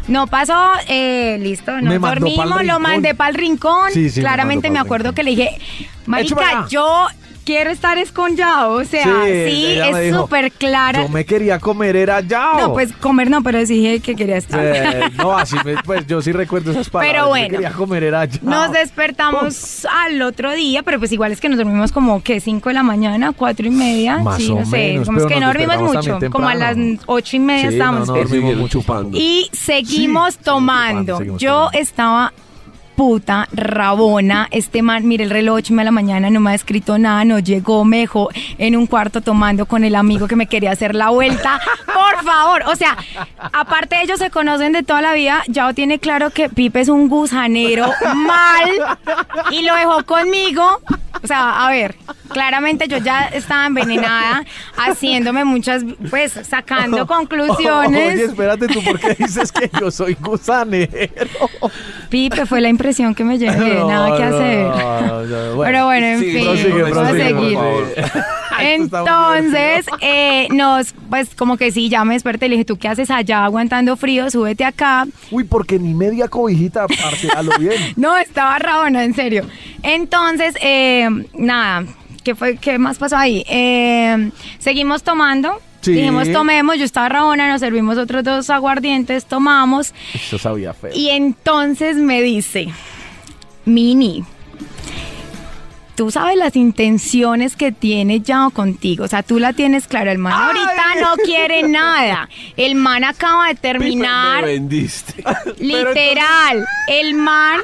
No pasó, listo, Me nos mandó dormimos, pa'l lo rincón. mandé para el rincón. Sí, me Claramente mandó me pa'l acuerdo rincón. que le dije, Échame marica, acá. yo quiero estar con Yao, o sea, sí, ella me es dijo, súper clara. Yo me quería comer, era Yao. No, pues comer no, pero sí dije que quería estar. No, así pues yo sí recuerdo esas palabras. Pero bueno. Yo quería comer, era Yao. Nos despertamos al otro día, pero pues igual es que nos dormimos como que 5 de la mañana, 4:30. Más sí, o no sé, menos, como es pero que no nos dormimos despertamos mucho, también como a las temprano. 8:30 Sí, estábamos no, Y dormimos siguieron mucho. chupando. Y seguimos tomando. seguimos Yo tomando. estaba puta rabona. Este man, mire el reloj, 8 de la mañana, no me ha escrito nada, no llegó, me dejó en un cuarto tomando con el amigo que me quería hacer la vuelta. Por favor, o sea, aparte ellos se conocen de toda la vida, Yao tiene claro que Pipe es un gusanero mal y lo dejó conmigo. O sea, a ver, claramente yo ya estaba envenenada, haciéndome muchas, pues, sacando conclusiones. Oye, espérate, ¿tú por qué dices que yo soy gusanero? Pipe, fue la impresión que me llevé, nada que hacer. Bueno. Pero bueno, en Sí, fin, prosigue, vamos a prosigue, seguir. por favor. Entonces, pues como que sí, ya me desperté y le dije, ¿tú qué haces allá aguantando frío? Súbete acá. Uy, porque ni media cobijita, parce, a lo bien. No, estaba rabona, en serio. Entonces, nada, ¿qué más pasó ahí? Seguimos tomando. Sí. Dijimos, tomemos, yo estaba rabona, nos servimos otros 2 aguardientes, tomamos. Eso sabía feo. Y entonces me dice, Mini, tú sabes las intenciones que tiene Yao contigo, o sea, tú la tienes clara, el man ahorita no quiere nada, el man acaba de terminar, Me vendiste. literal, el man...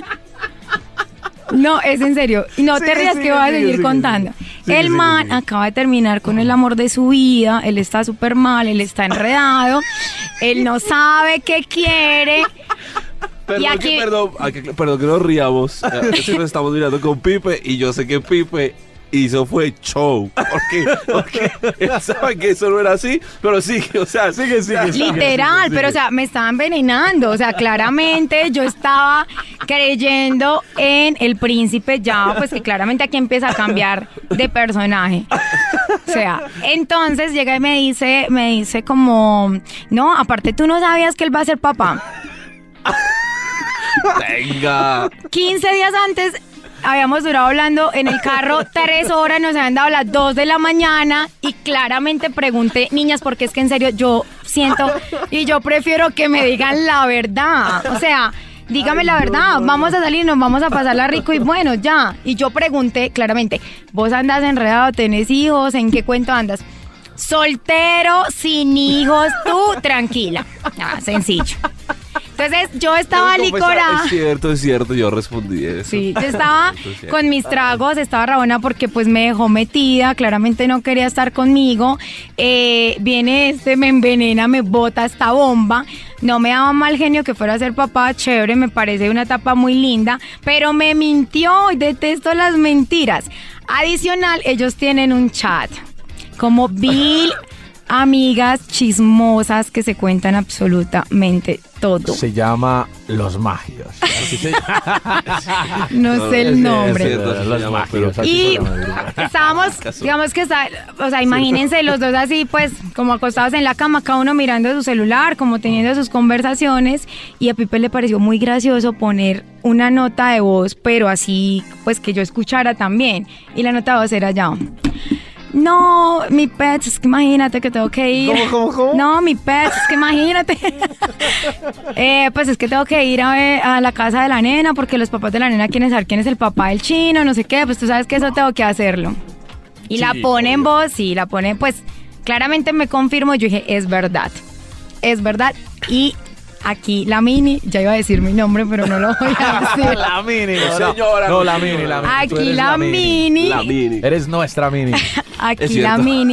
No, es en serio. Y no te rías que voy a seguir contando. El man acaba de terminar con el amor de su vida. Él está súper mal, él está enredado. Él no sabe qué quiere. Perdón, Y aquí- perdón que nos riamos. Es que nos estamos mirando con Pipe y yo sé que Pipe hizo fue show. Porque él sabe que eso no era así, pero sigue, o sea, sigue. Literal, pero o sea, me estaba envenenando. O sea, claramente yo estaba creyendo en el príncipe Yao, pues que claramente aquí empieza a cambiar de personaje. O sea, entonces llega y me dice como, no, aparte tú no sabías que él va a ser papá. Venga. 15 días antes habíamos durado hablando en el carro 3 horas, nos habían dado las 2 de la mañana y claramente pregunté, niñas, porque es que en serio yo siento y yo prefiero que me digan la verdad. O sea, dígame la verdad, vamos a salir, nos vamos a pasarla rico y bueno, ya. Y yo pregunté claramente, ¿vos andas enredado, tenés hijos, en qué cuento andas? Soltero, sin hijos, tú tranquila. Ah, sencillo. Entonces yo estaba licorada. Es cierto, yo respondí eso. Sí, yo estaba con mis tragos, estaba rabona porque pues me dejó metida, claramente no quería estar conmigo. Viene me envenena, me bota esta bomba. No me daba mal genio que fuera a ser papá, chévere, me parece una etapa muy linda, pero me mintió y detesto las mentiras. Adicional, ellos tienen un chat como Bill, amigas chismosas que se cuentan absolutamente todo. Se llama Los Magios. Así se llama. No sé el nombre. Es cierto, así se Los llama, Magios. pero- así Y se llama. estábamos, digamos que o sea, imagínense los dos así, pues, como acostados en la cama, cada uno mirando su celular, como teniendo sus conversaciones, y a Pipe le pareció muy gracioso poner una nota de voz, pero así, pues, que yo escuchara también, y la nota de voz era ya. No, mi pet, es que imagínate que tengo que ir. ¿Cómo? No, mi pet, es que imagínate. Pues es que tengo que ir a la casa de la nena porque los papás de la nena quieren saber quién es el papá del chino, no sé qué. Pues tú sabes que eso tengo que hacerlo. Y Sí, la pone en voz, sí, la pone, pues claramente me confirmó. Yo dije, es verdad. Y aquí la Mini, ya iba a decir mi nombre, pero no lo voy a decir. La Mini, no, Señora, no, no, la Mini, la Mini. Tú Aquí eres la Mini. La Mini. Eres nuestra Mini. Aquí Es la cierto. Mini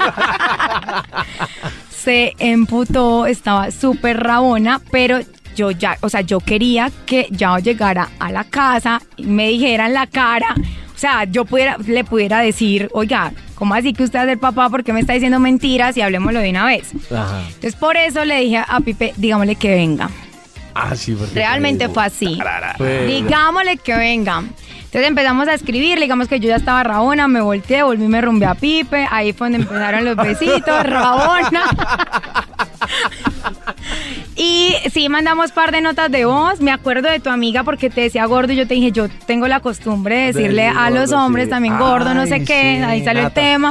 se emputó, estaba súper rabona, pero yo ya, o sea, yo quería que Yao llegara a la casa y me dijera en la cara, o sea, le pudiera decir, oiga, ¿cómo así que usted es el papá? ¿Por qué me está diciendo mentiras? Y hablemoslo de una vez. Ajá. Entonces, por eso le dije a Pipe, digámosle que venga. Ah, sí, porque Realmente fue así. Fue- Digámosle que venga. Entonces empezamos a escribir, digamos que yo ya estaba rabona, me volteé, volví y me rumbé a Pipe, ahí fue donde empezaron los besitos, rabona. Y sí, mandamos par de notas de voz. Me acuerdo de tu amiga porque te decía gordo y yo te dije, yo tengo la costumbre de decirle a los hombres también gordo, no sé qué. Ahí salió el tema.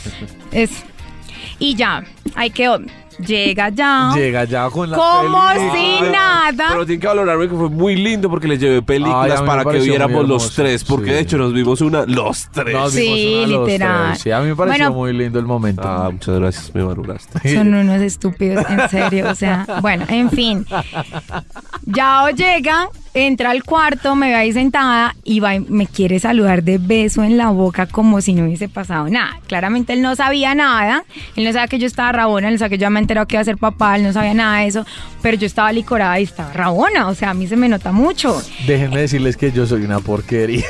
Y ya, ahí quedó. Llega ya con la como película. si nada. Pero tienen que valorarme que fue muy lindo porque les llevé películas Ay, a mí me para que pareció viéramos muy los hermoso, tres. Porque sí. de hecho nos vimos los tres. Nos Sí, vimos una de los literal. tres. Sí, a mí me pareció Bueno, muy lindo el momento. Ah, muchas gracias, me valoraste. Son unos estúpidos, en serio. O sea, bueno, en fin. Yao llega, entra al cuarto, me ve ahí sentada y va y me quiere saludar de beso en la boca como si no hubiese pasado nada. Claramente él no sabía nada. Él no sabía que yo estaba rabona, él no sabía que yo ya me he enterado que iba a ser papá, él no sabía nada de eso. Pero yo estaba licorada y estaba rabona. O sea, a mí se me nota mucho. Déjenme decirles que yo soy una porquería.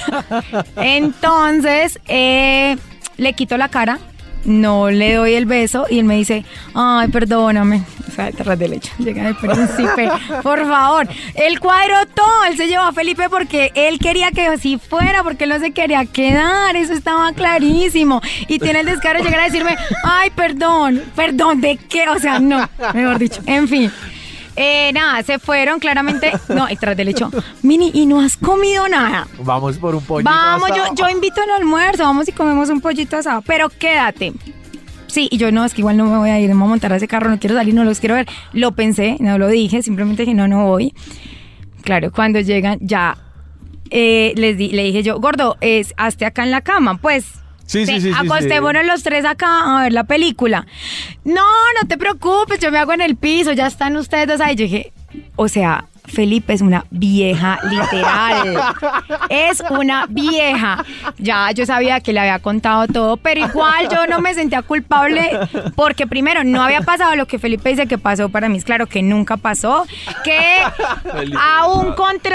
Entonces, le quito la cara, no le doy el beso y él me dice, ay, perdóname. O sea, detrás del hecho, llega el príncipe, por favor. Él cuadró todo, él se llevó a Felipe porque él quería que así fuera, porque él no se quería quedar, eso estaba clarísimo. Y tiene el descaro de llegar a decirme, ay, perdón, ¿de qué? O sea, no, mejor dicho, en fin. Nada, se fueron claramente. No, detrás del hecho. Mini, ¿y no has comido nada? Vamos por un pollito Vamos, asado. yo invito al almuerzo, vamos y comemos un pollito asado, pero quédate. Sí, y yo no, es que igual no me voy a ir, me voy a montar a ese carro, no quiero salir, no los quiero ver. Lo pensé, no lo dije, simplemente dije, no voy. Claro, cuando llegan, ya le dije yo, gordo, hazte acá en la cama, pues. Sí. Acostémonos los tres acá a ver la película. No te preocupes, yo me hago en el piso, ya están ustedes dos ahí. Yo dije, o sea, Felipe es una vieja, literal. Es una vieja. Ya yo sabía que le había contado todo, pero igual yo no me sentía culpable porque primero no había pasado lo que Felipe dice que pasó. Para mí es claro que nunca pasó, que aún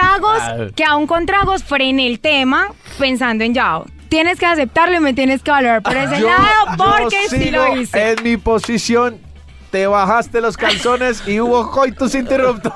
con tragos frené el tema pensando en Yao. Tienes que aceptarlo y me tienes que valorar por ese lado porque sí lo hice. En mi posición, te bajaste los calzones y hubo coitus interruptos.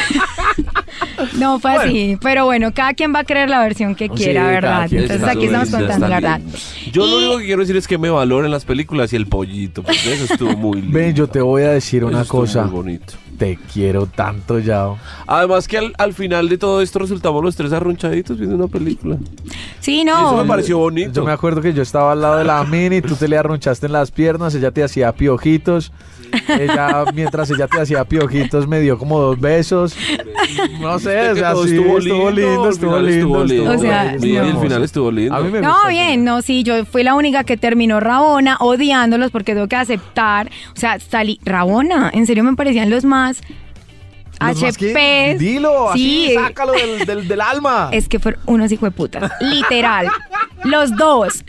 No fue así, pero bueno, cada quien va a creer la versión que quiera, cada ¿verdad? quien. Entonces Está aquí estamos linda, contando la está verdad. linda. Yo lo único que quiero decir es que me valoren las películas y el pollito, porque eso estuvo muy lindo. Ven, yo te voy a decir Eso una estuvo cosa. muy bonito. Te quiero tanto, Yao. Además que al final de todo esto resultamos los tres arrunchaditos viendo una película. Sí, Y no. eso me pareció bonito. Yo me acuerdo que yo estaba al lado de la Mini, tú te le arrunchaste en las piernas, ella te hacía piojitos. Mientras ella te hacía piojitos, me dio como 2 besos. No sé, o sea, Todo sí, estuvo lindo. O sea, Y el no. final estuvo lindo. A mí me No, gusta bien, no, sí, yo fui la única que terminó rabona, odiándolos porque tengo que aceptar. O sea, salí rabona, en serio me parecían los más ¿Los más qué? HPs. Dilo, así, Sí. sácalo del alma. Es que fueron unos hijueputas, literal. Los dos.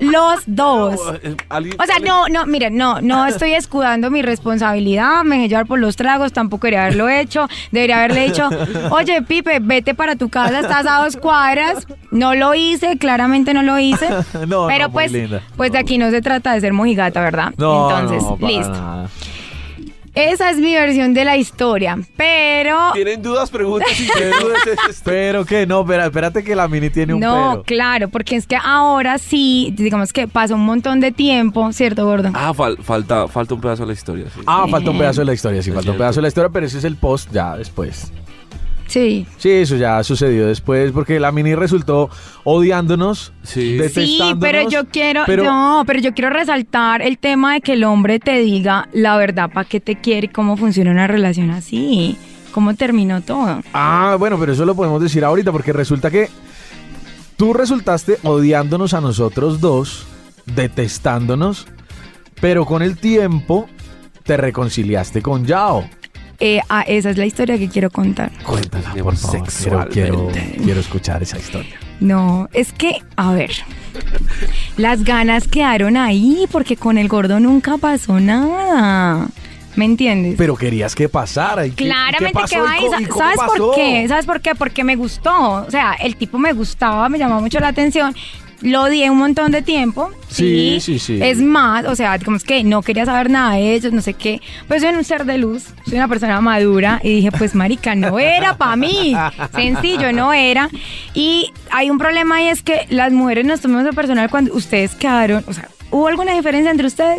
O sea, miren, no estoy escudando mi responsabilidad, me dejé llevar por los tragos, tampoco debería haberlo hecho, debería haberle dicho, oye, Pipe, vete para tu casa, estás a 2 cuadras, no lo hice, claramente no lo hice, No, pero muy pues, linda. pues de aquí no se trata de ser mojigata, ¿verdad? Entonces, para listo. nada. Esa es mi versión de la historia, pero... ¿Tienen dudas, preguntas y dudas? Pero que no, espérate que la Mini tiene un No, pero. claro, porque es que ahora sí, digamos que pasó un montón de tiempo, ¿cierto, gordo? Ah, falta un pedazo de la historia. Sí. Falta un pedazo de la historia, sí, Es falta un cierto. pedazo de la historia, pero ese es el post ya después. Sí. Sí, eso ya sucedió después porque la Mini resultó odiándonos, Sí. detestándonos. Sí, pero yo quiero, pero- pero yo quiero resaltar el tema de que el hombre te diga la verdad para qué te quiere y cómo funciona una relación así, cómo terminó todo. Bueno, pero eso lo podemos decir ahorita porque resulta que tú resultaste odiándonos a nosotros dos, detestándonos, pero con el tiempo te reconciliaste con Yao. Esa es la historia que quiero contar. Cuéntala, por favor. Quiero escuchar esa historia. No, es que, a ver, las ganas quedaron ahí porque con el gordo nunca pasó nada. ¿Me entiendes? Pero querías que pasara. ¿Y qué Claramente pasó? que va ¿Y cómo ¿Sabes pasó? por qué? ¿Sabes por qué? Porque me gustó. O sea, el tipo me gustaba, me llamaba mucho la atención. Lo odié un montón de tiempo. Sí. Es más, o sea, como es que no quería saber nada de ellos, no sé qué. Pues soy un ser de luz, soy una persona madura y dije, pues marica, no era para mí. Sencillo, no era. Y hay un problema y es que las mujeres nos tomamos de personal cuando ustedes quedaron, o sea, ¿hubo alguna diferencia entre ustedes?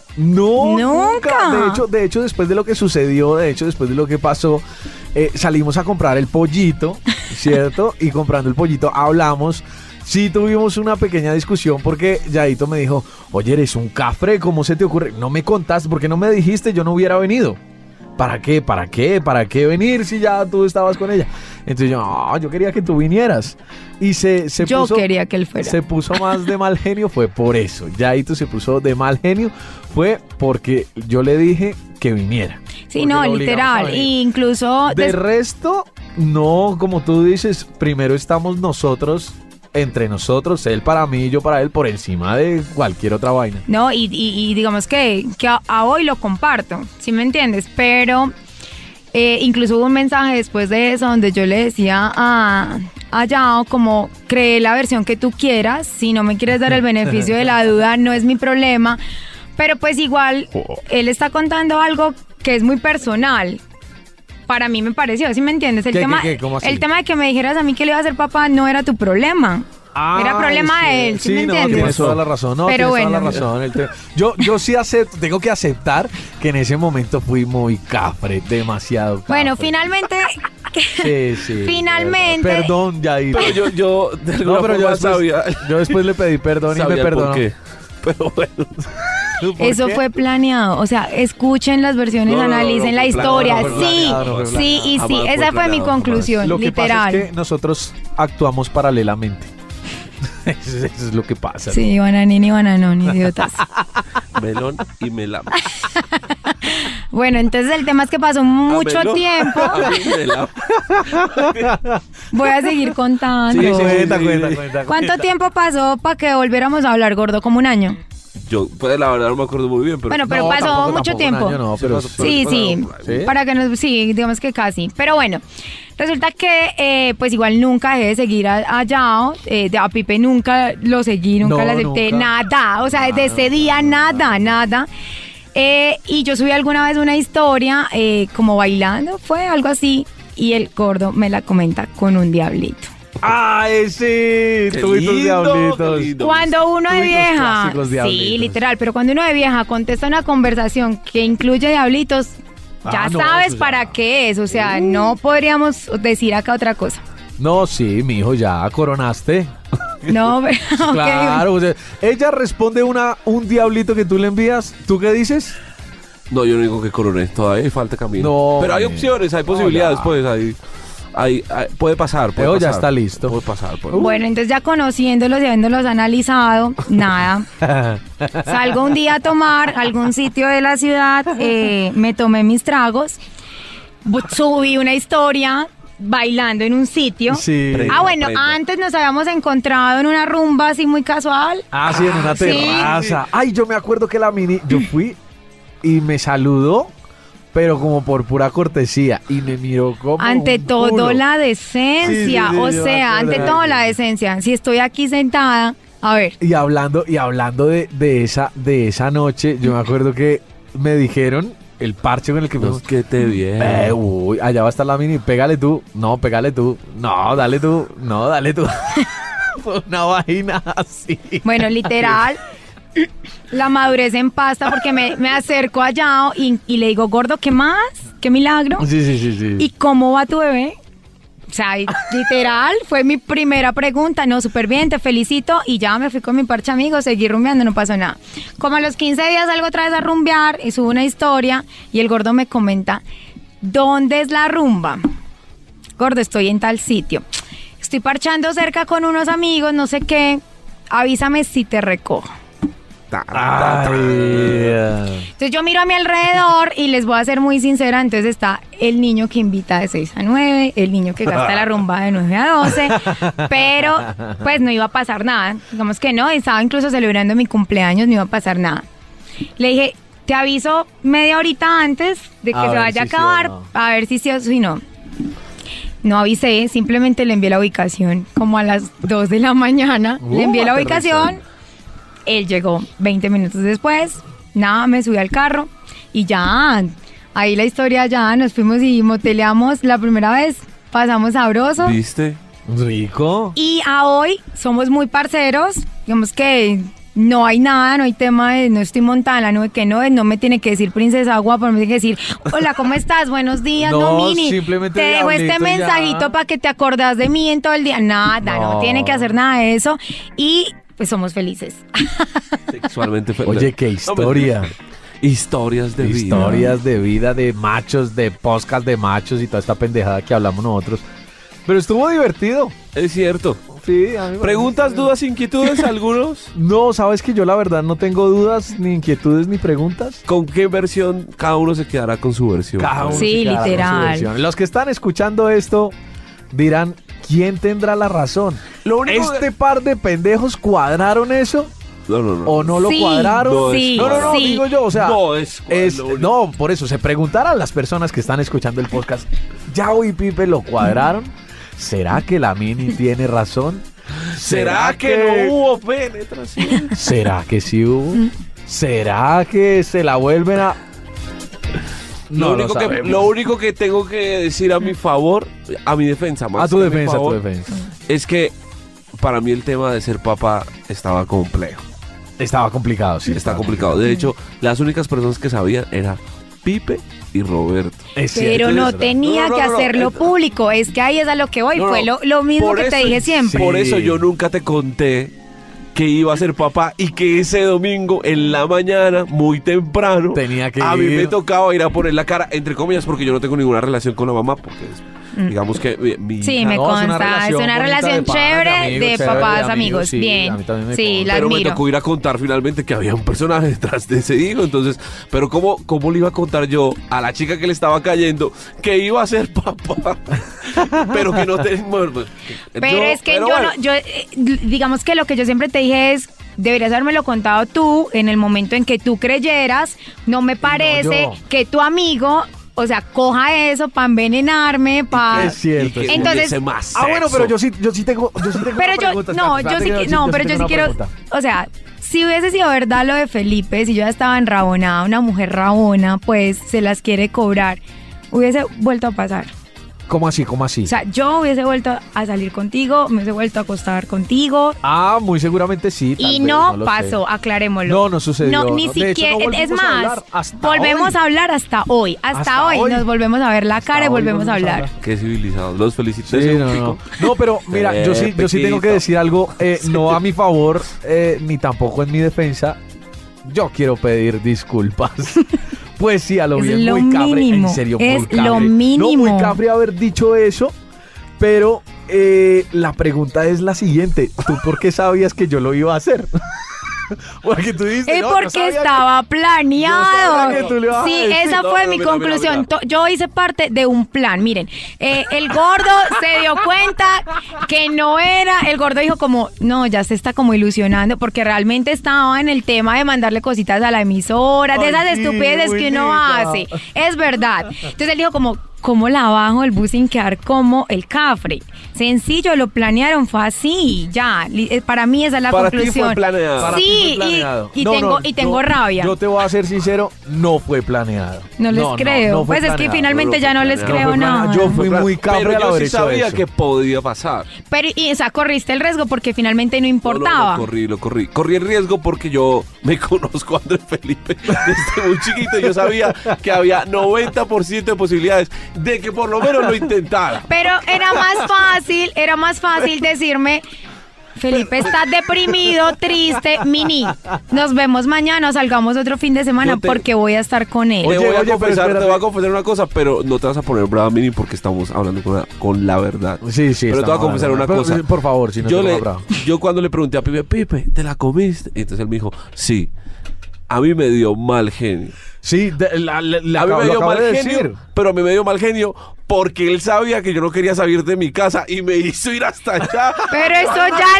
No, Nunca. De hecho, después de lo que sucedió, después de lo que pasó, salimos a comprar el pollito, ¿cierto? Y comprando el pollito hablamos. Sí tuvimos una pequeña discusión porque Yadito me dijo, oye, eres un cafre, ¿cómo se te ocurre? No me contaste, ¿por qué no me dijiste? Yo no hubiera venido. ¿Para qué? ¿Para qué venir si ya tú estabas con ella? Entonces yo quería que tú vinieras. Y yo quería que él fuera. Se puso más de mal genio, fue por eso. Yadito se puso de mal genio, fue porque yo le dije que viniera. Sí, no, literal. Y incluso... De resto, no, como tú dices, primero estamos nosotros... Entre nosotros, él para mí y yo para él, por encima de cualquier otra vaina. No, y digamos que a hoy lo comparto, ¿sí me entiendes? Pero incluso hubo un mensaje después de eso donde yo le decía a Yao como, cree la versión que tú quieras, si no me quieres dar el beneficio de la duda, no es mi problema. Pero pues igual, él está contando algo que es muy personal. Para mí me pareció, ¿sí me entiendes? El tema de que me dijeras a mí que le iba a ser papá no era tu problema. Era problema de él, ¿sí me entiendes? No, tienes toda la razón. Pero bueno, toda la razón. Yo sí acepto, tengo que aceptar que en ese momento fui muy cafre, demasiado cafre. Bueno, finalmente... Sí. Finalmente... Perdón, Yair. Pero yo de alguna No, pero forma sabía. yo después le pedí perdón y me Sabía perdonó. por qué. Pero bueno. Eso qué? fue planeado, o sea, escuchen las versiones, No, analicen la fue historia, planeado, fue sí, planeado, fue sí planeado. y sí, Jamás fue esa fue mi planeado, conclusión, Lo que literal. pasa es que nosotros actuamos paralelamente. Eso es lo que pasa. Sí, bananini y bananón, idiotas. Melón y melame. Bueno, entonces el tema es que pasó mucho Melón, tiempo. melame. Voy a seguir contando. Sí, Sí. cuenta. ¿Cuánto tiempo pasó para que volviéramos a hablar, gordo? Como un año. Yo, pues la verdad no me acuerdo muy bien, pero... Bueno, pero No, pasó tampoco mucho un tiempo. año, no, pero Sí. ¿Sí? Para que nos, sí, digamos que casi. Pero bueno, resulta que pues igual nunca dejé de seguir a Yao, a Pipe nunca lo seguí, nunca No, le acepté, nunca. nada. O sea, desde ese día nada. Y yo subí alguna vez una historia como bailando, fue algo así, y el gordo me la comenta con un diablito. ¡Ay, sí! Qué Tú y tus lindo, diablitos. qué lindo. Cuando uno de Tú y tus vieja, clásicos sí, diablitos. literal, pero cuando uno de vieja contesta una conversación que incluye diablitos, ya No, sabes eso ya. para qué es, o sea, no podríamos decir acá otra cosa. No, sí, mi hijo, ya coronaste. No, pero, ok. Claro, o sea, ella responde un diablito que tú le envías. ¿Tú qué dices? No, yo no digo que coroné, todavía falta camino. No, pero hay hombre. opciones, hay posibilidades, ya. pues, puede pasar. Teo ya pasar. está listo. Puede pasar. Bueno, entonces ya conociéndolos y habiéndolos analizado, nada. Salgo un día a tomar algún sitio de la ciudad, me tomé mis tragos, subí una historia bailando en un sitio. Sí. Bueno, Prenda. antes nos habíamos encontrado en una rumba así muy casual. Ah, sí, en una Sí. terraza. Ay, yo me acuerdo que la mini, yo fui y me saludó, pero como por pura cortesía, y me miró como Ante un todo culo. la decencia, Sí, o yo me sea, acuerdo. ante todo la decencia. Si estoy aquí sentada, a ver, Y hablando de esa noche, yo me acuerdo que me dijeron el parche con el que No, fuimos. que te bien. Uy, allá va a estar la mini, pégale tú, no, pégale tú, no, dale tú, no, dale tú. Fue una vaina así. bueno, literal, la madurez en pasta porque me acerco allá y le digo, gordo, ¿qué más? ¿Qué milagro? Sí. ¿Y cómo va tu bebé? O sea, literal, fue mi primera pregunta. No, súper bien, te felicito. Y ya me fui con mi parche amigo, seguí rumbeando, no pasó nada. Como a los 15 días salgo otra vez a rumbear y subo una historia y el gordo me comenta, ¿dónde es la rumba? Gordo, estoy en tal sitio. Estoy parchando cerca con unos amigos, no sé qué. Avísame si te recojo. Entonces yo miro a mi alrededor y les voy a ser muy sincera, entonces está el niño que invita de 6 a 9, el niño que gasta la rumba de 9 a 12, pero pues no iba a pasar nada, digamos que no, estaba incluso celebrando mi cumpleaños, no iba a pasar nada. Le dije, te aviso media horita antes de que A se ver vaya a si sí o acabar, no. a ver si sí o si no. No avisé, simplemente le envié la ubicación como a las 2 de la mañana, le envié la ubicación. Él llegó 20 minutos después, nada, me subí al carro y ya, ahí la historia ya, nos fuimos y moteleamos la primera vez, pasamos sabroso ¿Viste? Rico. y a hoy somos muy parceros, digamos que no hay nada, no hay tema de no estoy montada en la nube, que no me tiene que decir princesa guapa, me tiene que decir, hola, ¿cómo estás? Buenos días, no, Mini. Simplemente te dejo este mensajito para que te acordás de mí en todo el día. Nada, no tiene que hacer nada de eso. Y pues somos felices. Sexualmente felices. Oye, qué historia. Historias de vida. Historias de vida, de machos, de podcast de machos y toda esta pendejada que hablamos nosotros. Pero estuvo divertido. Es cierto. Sí, a mí ¿Preguntas, dudas, inquietudes algunos? No, sabes que yo la verdad no tengo dudas, ni inquietudes, ni preguntas. ¿Con qué versión cada uno se quedará con su versión? Cada uno Sí, se quedará con su literal. versión. Los que están escuchando esto dirán, ¿quién tendrá la razón? ¿Este par de pendejos cuadraron eso? No. ¿O no lo Sí, cuadraron? No, sí, No, sí. digo yo, o sea, No, es lo único. no, por eso, se preguntarán las personas que están escuchando el podcast, ¿Yao y Pipe lo cuadraron? ¿Será que la Mini tiene razón? ¿Será que no hubo penetración? ¿Será que sí hubo? ¿Será que se la vuelven a...? No Lo único que tengo que decir a mi favor, a mi defensa más A tu que mi defensa, favor, tu defensa. es que para mí el tema de ser papá estaba complejo. Estaba complicado, sí. Está complicado. De hecho, las únicas personas que sabían era Pipe y Roberto. Es cierto, Pero es no verdad. tenía No, que hacerlo público. Es que ahí es a lo que voy. No, Fue no. lo mismo Por que te eso- dije siempre. Sí. Por eso yo nunca te conté que iba a ser papá y que ese domingo en la mañana, muy temprano, Tenía que a mí ir. me tocaba ir a poner la cara, entre comillas, porque yo no tengo ninguna relación con la mamá, porque digamos que mi Sí, hija- me No, es una consta. Es relación una bonita relación de pana, chévere amigos, de chévere, papás, de amigos. sí, a Bien. mí también me Sí, consta. la pero me admiro. tocó ir a contar finalmente que había un personaje detrás de ese hijo. Entonces, pero ¿cómo le iba a contar yo a la chica que le estaba cayendo que iba a ser papá? Pero que no tenemos. Pero es que digamos que lo que yo siempre te dije es, deberías habérmelo contado tú en el momento en que tú creyeras. No me parece yo. que tu amigo, o sea, coja eso para envenenarme, para... Es cierto. Entonces- más Bueno, pero yo sí tengo Pero una yo, pregunta. no, Espérate, yo sí, espérate, no, pero yo sí tengo una quiero, pregunta. o sea, si hubiese sido verdad lo de Felipe, si yo ya estaba enrabonada, una mujer rabona, pues se las quiere cobrar, hubiese vuelto a pasar. ¿Cómo así? ¿Cómo así? O sea, yo hubiese vuelto a salir contigo, me hubiese vuelto a acostar contigo. Muy seguramente sí. tal Y vez, no lo pasó, sé. aclarémoslo. No sucedió. No, ni De hecho, siquiera, no es volvimos a más, hablar hasta volvemos hoy. a hablar hasta hoy. Hasta hoy nos volvemos a ver la cara y hoy volvemos a hablar. Qué civilizados. Los felicito. Sí, Ese no, pico. no, pero mira, yo sí tengo que Pequito. decir algo, no a mi favor, ni tampoco en mi defensa. Yo quiero pedir disculpas. Pues sí, a lo Es bien, lo muy cafre, mínimo, en serio, es muy cafre. lo No, mínimo. muy cafre haber dicho eso, pero la pregunta es la siguiente. ¿Tú por qué sabías que yo lo iba a hacer? Porque tú dices, Es no, yo porque sabía estaba planeado. yo sabía que tú le ibas a Sí, decir. esa No, fue no, mi mira, conclusión. mira. Yo hice parte de un plan. Miren, el gordo se dio cuenta que no era. El gordo dijo como, no, ya se está como ilusionando porque realmente estaba en el tema de mandarle cositas a la emisora, de Ay, esas sí, estupideces que uno buenita. hace. Es verdad. Entonces él dijo como, ¿cómo la bajo el bus sin quedar como el cafre? Sencillo, lo planearon, fue así, ya. Para mí esa es la Para ti conclusión. fue planeado. Para ti Sí, fue planeado. y No, tengo rabia. Yo te voy a ser sincero, no fue planeado. No les creo. no fue Pues es que planeado. finalmente no ya fue no les planeado. creo No fue planeado. nada. Yo fui muy Pero cafre al yo haber sí hecho sabía eso. que podía pasar. Pero, y, o sea, corriste el riesgo porque finalmente no No, importaba. lo corrí. Corrí el riesgo porque yo me conozco a Andrés Felipe desde muy chiquito. Yo sabía que había 90% de posibilidades de que por lo menos lo intentara. Pero era más fácil decirme, Felipe, estás deprimido, triste, Mini. Nos vemos mañana, salgamos otro fin de semana Yo te- porque voy a estar con él. Te Oye, voy a pero confesar, espérate. te voy a confesar una cosa, pero no te vas a poner brava, Mini, porque estamos hablando con la verdad. Sí, sí. Pero te voy a estamos confesar una hablando. cosa. Pero, por favor, si no yo, te pongas bravo. yo cuando le pregunté a Pipe, ¿te la comiste? Y entonces él me dijo, sí. A mí me dio mal genio. Sí, A mí me dio mal genio, pero a mí me dio mal genio porque él sabía que yo no quería salir de mi casa y me hizo ir hasta allá. Pero eso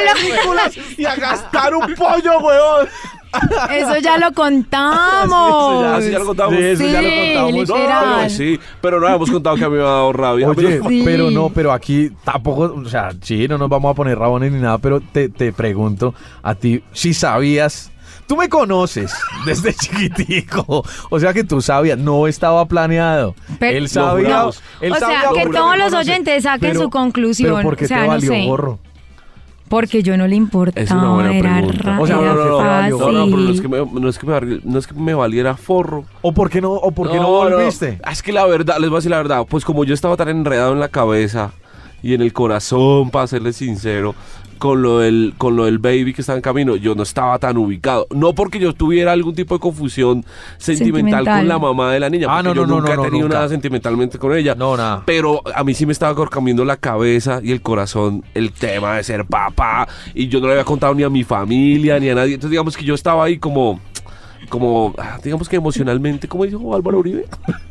Y a gastar un pollo, weón. eso ya lo contamos. Así ya lo contamos. De eso ya lo Sí, contamos. literal. No, sí, pero no habíamos contado que a mí me ha dado rabia. Oye, Sí. pero aquí tampoco, o sea, sí, no nos vamos a poner rabones ni nada, pero te pregunto a ti si sabías. Tú me conoces desde chiquitico, o sea que tú sabías, no estaba planeado. Pero- Él sabía, No, él o sea, sabía que porque todos me los conoce. oyentes saquen Pero- su conclusión. Pero ¿por qué O sea, te no valió sé. gorro? Porque yo no le importaba. Es una buena era pregunta. O sea, era no, fácil. pero no es que me valiera forro. ¿O por qué no volviste? Es que la verdad, les voy a decir la verdad, pues como yo estaba tan enredado en la cabeza y en el corazón, para serles sincero, con lo del baby que estaba en camino, yo no estaba tan ubicado. No porque yo tuviera algún tipo de confusión sentimental con la mamá de la niña, porque yo nunca he tenido nada sentimentalmente con ella. No, nada. Pero a mí sí me estaba corcamiendo la cabeza y el corazón el tema de ser papá, y yo no le había contado ni a mi familia ni a nadie. Entonces digamos que yo estaba ahí como digamos que emocionalmente, ¿cómo dijo Álvaro Uribe?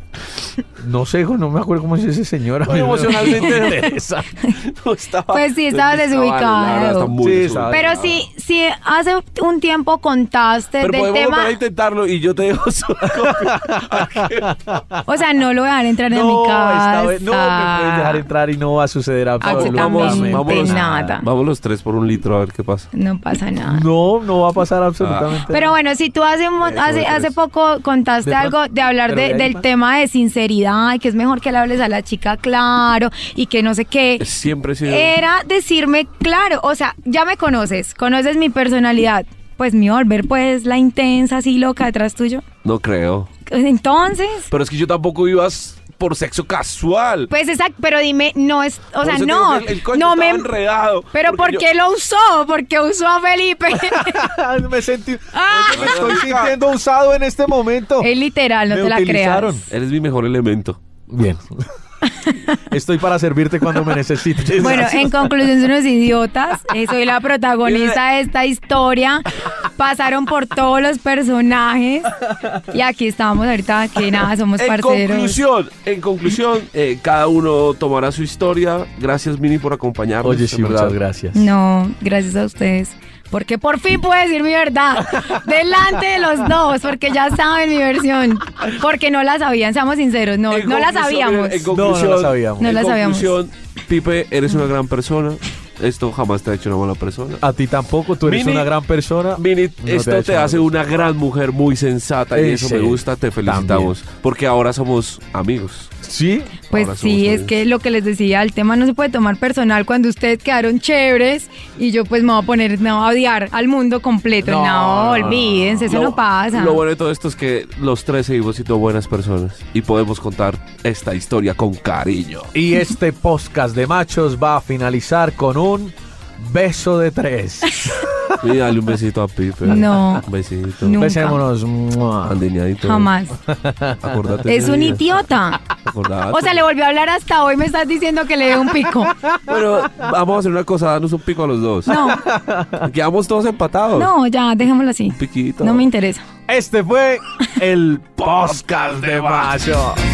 No sé, no me acuerdo cómo dice ese señor. No, emocionalmente no estaba. Pues sí, estaba desubicado. Pero sí, hace un tiempo contaste pero del tema. tema. A intentarlo y yo te dejo su copia. O sea, no lo voy a dejar entrar en mi casa. No me puedes dejar entrar y no va a suceder absolutamente nada. Vamos los tres por 1 litro a ver qué pasa. No pasa nada. No va a pasar absolutamente nada. Pero bueno, si tú hace poco contaste algo de hablar del tema de sinceridad y que es mejor que le hables a la chica claro y que no sé qué. Siempre he sido. Era decirme claro, o sea, ya me conoces mi personalidad. Pues mi volver pues la intensa así loca detrás tuyo. No creo. Entonces. Pero es que yo tampoco ibas por sexo casual. Pues exacto, pero dime, no es, o sea, eso no, el coño no me enredado. Pero ¿por qué lo usó? Porque usó a Felipe. Me estoy sintiendo usado en este momento. Es literal, no te la creas. Eres mi mejor elemento. Bien. Estoy para servirte cuando me necesites. Bueno, en conclusión, son unos idiotas. Soy la protagonista de esta historia. Pasaron por todos los personajes. Y aquí estamos ahorita, que nada, somos parceros. En conclusión, cada uno tomará su historia. Gracias, Mini, por acompañarnos. Oye, sí, muchas gracias. No, gracias a ustedes. Porque por fin puedo decir mi verdad delante de los dos, porque ya saben mi versión. Porque no la sabían, seamos sinceros, no la sabíamos. En conclusión, no la sabíamos. Pipe, eres una gran persona. Esto jamás te ha hecho una mala persona. A ti tampoco, tú eres una gran persona. Mini, esto te hace una gran mujer muy sensata y eso me gusta, te felicitamos. También. Porque ahora somos amigos. ¿Sí? Pues sí, es que lo que les decía, el tema no se puede tomar personal cuando ustedes quedaron chéveres y yo pues me voy a poner a odiar al mundo completo. No, olvídense, eso no pasa. Lo bueno de todo esto es que los tres seguimos siendo buenas personas y podemos contar esta historia con cariño. Y este podcast de machos va a finalizar con un beso de 3. Y dale un besito a Pipe. No. Un besito. Nunca. Besémonos. Andeñadito. Jamás. Acordate. Es un idiota. Acordate. O sea, le volvió a hablar hasta hoy, me estás diciendo que le dé un pico. Bueno, vamos a hacer una cosa, danos un pico a los dos. No. Quedamos todos empatados. No, ya, dejémoslo así. Un piquito. No me interesa. Este fue el podcast de machos.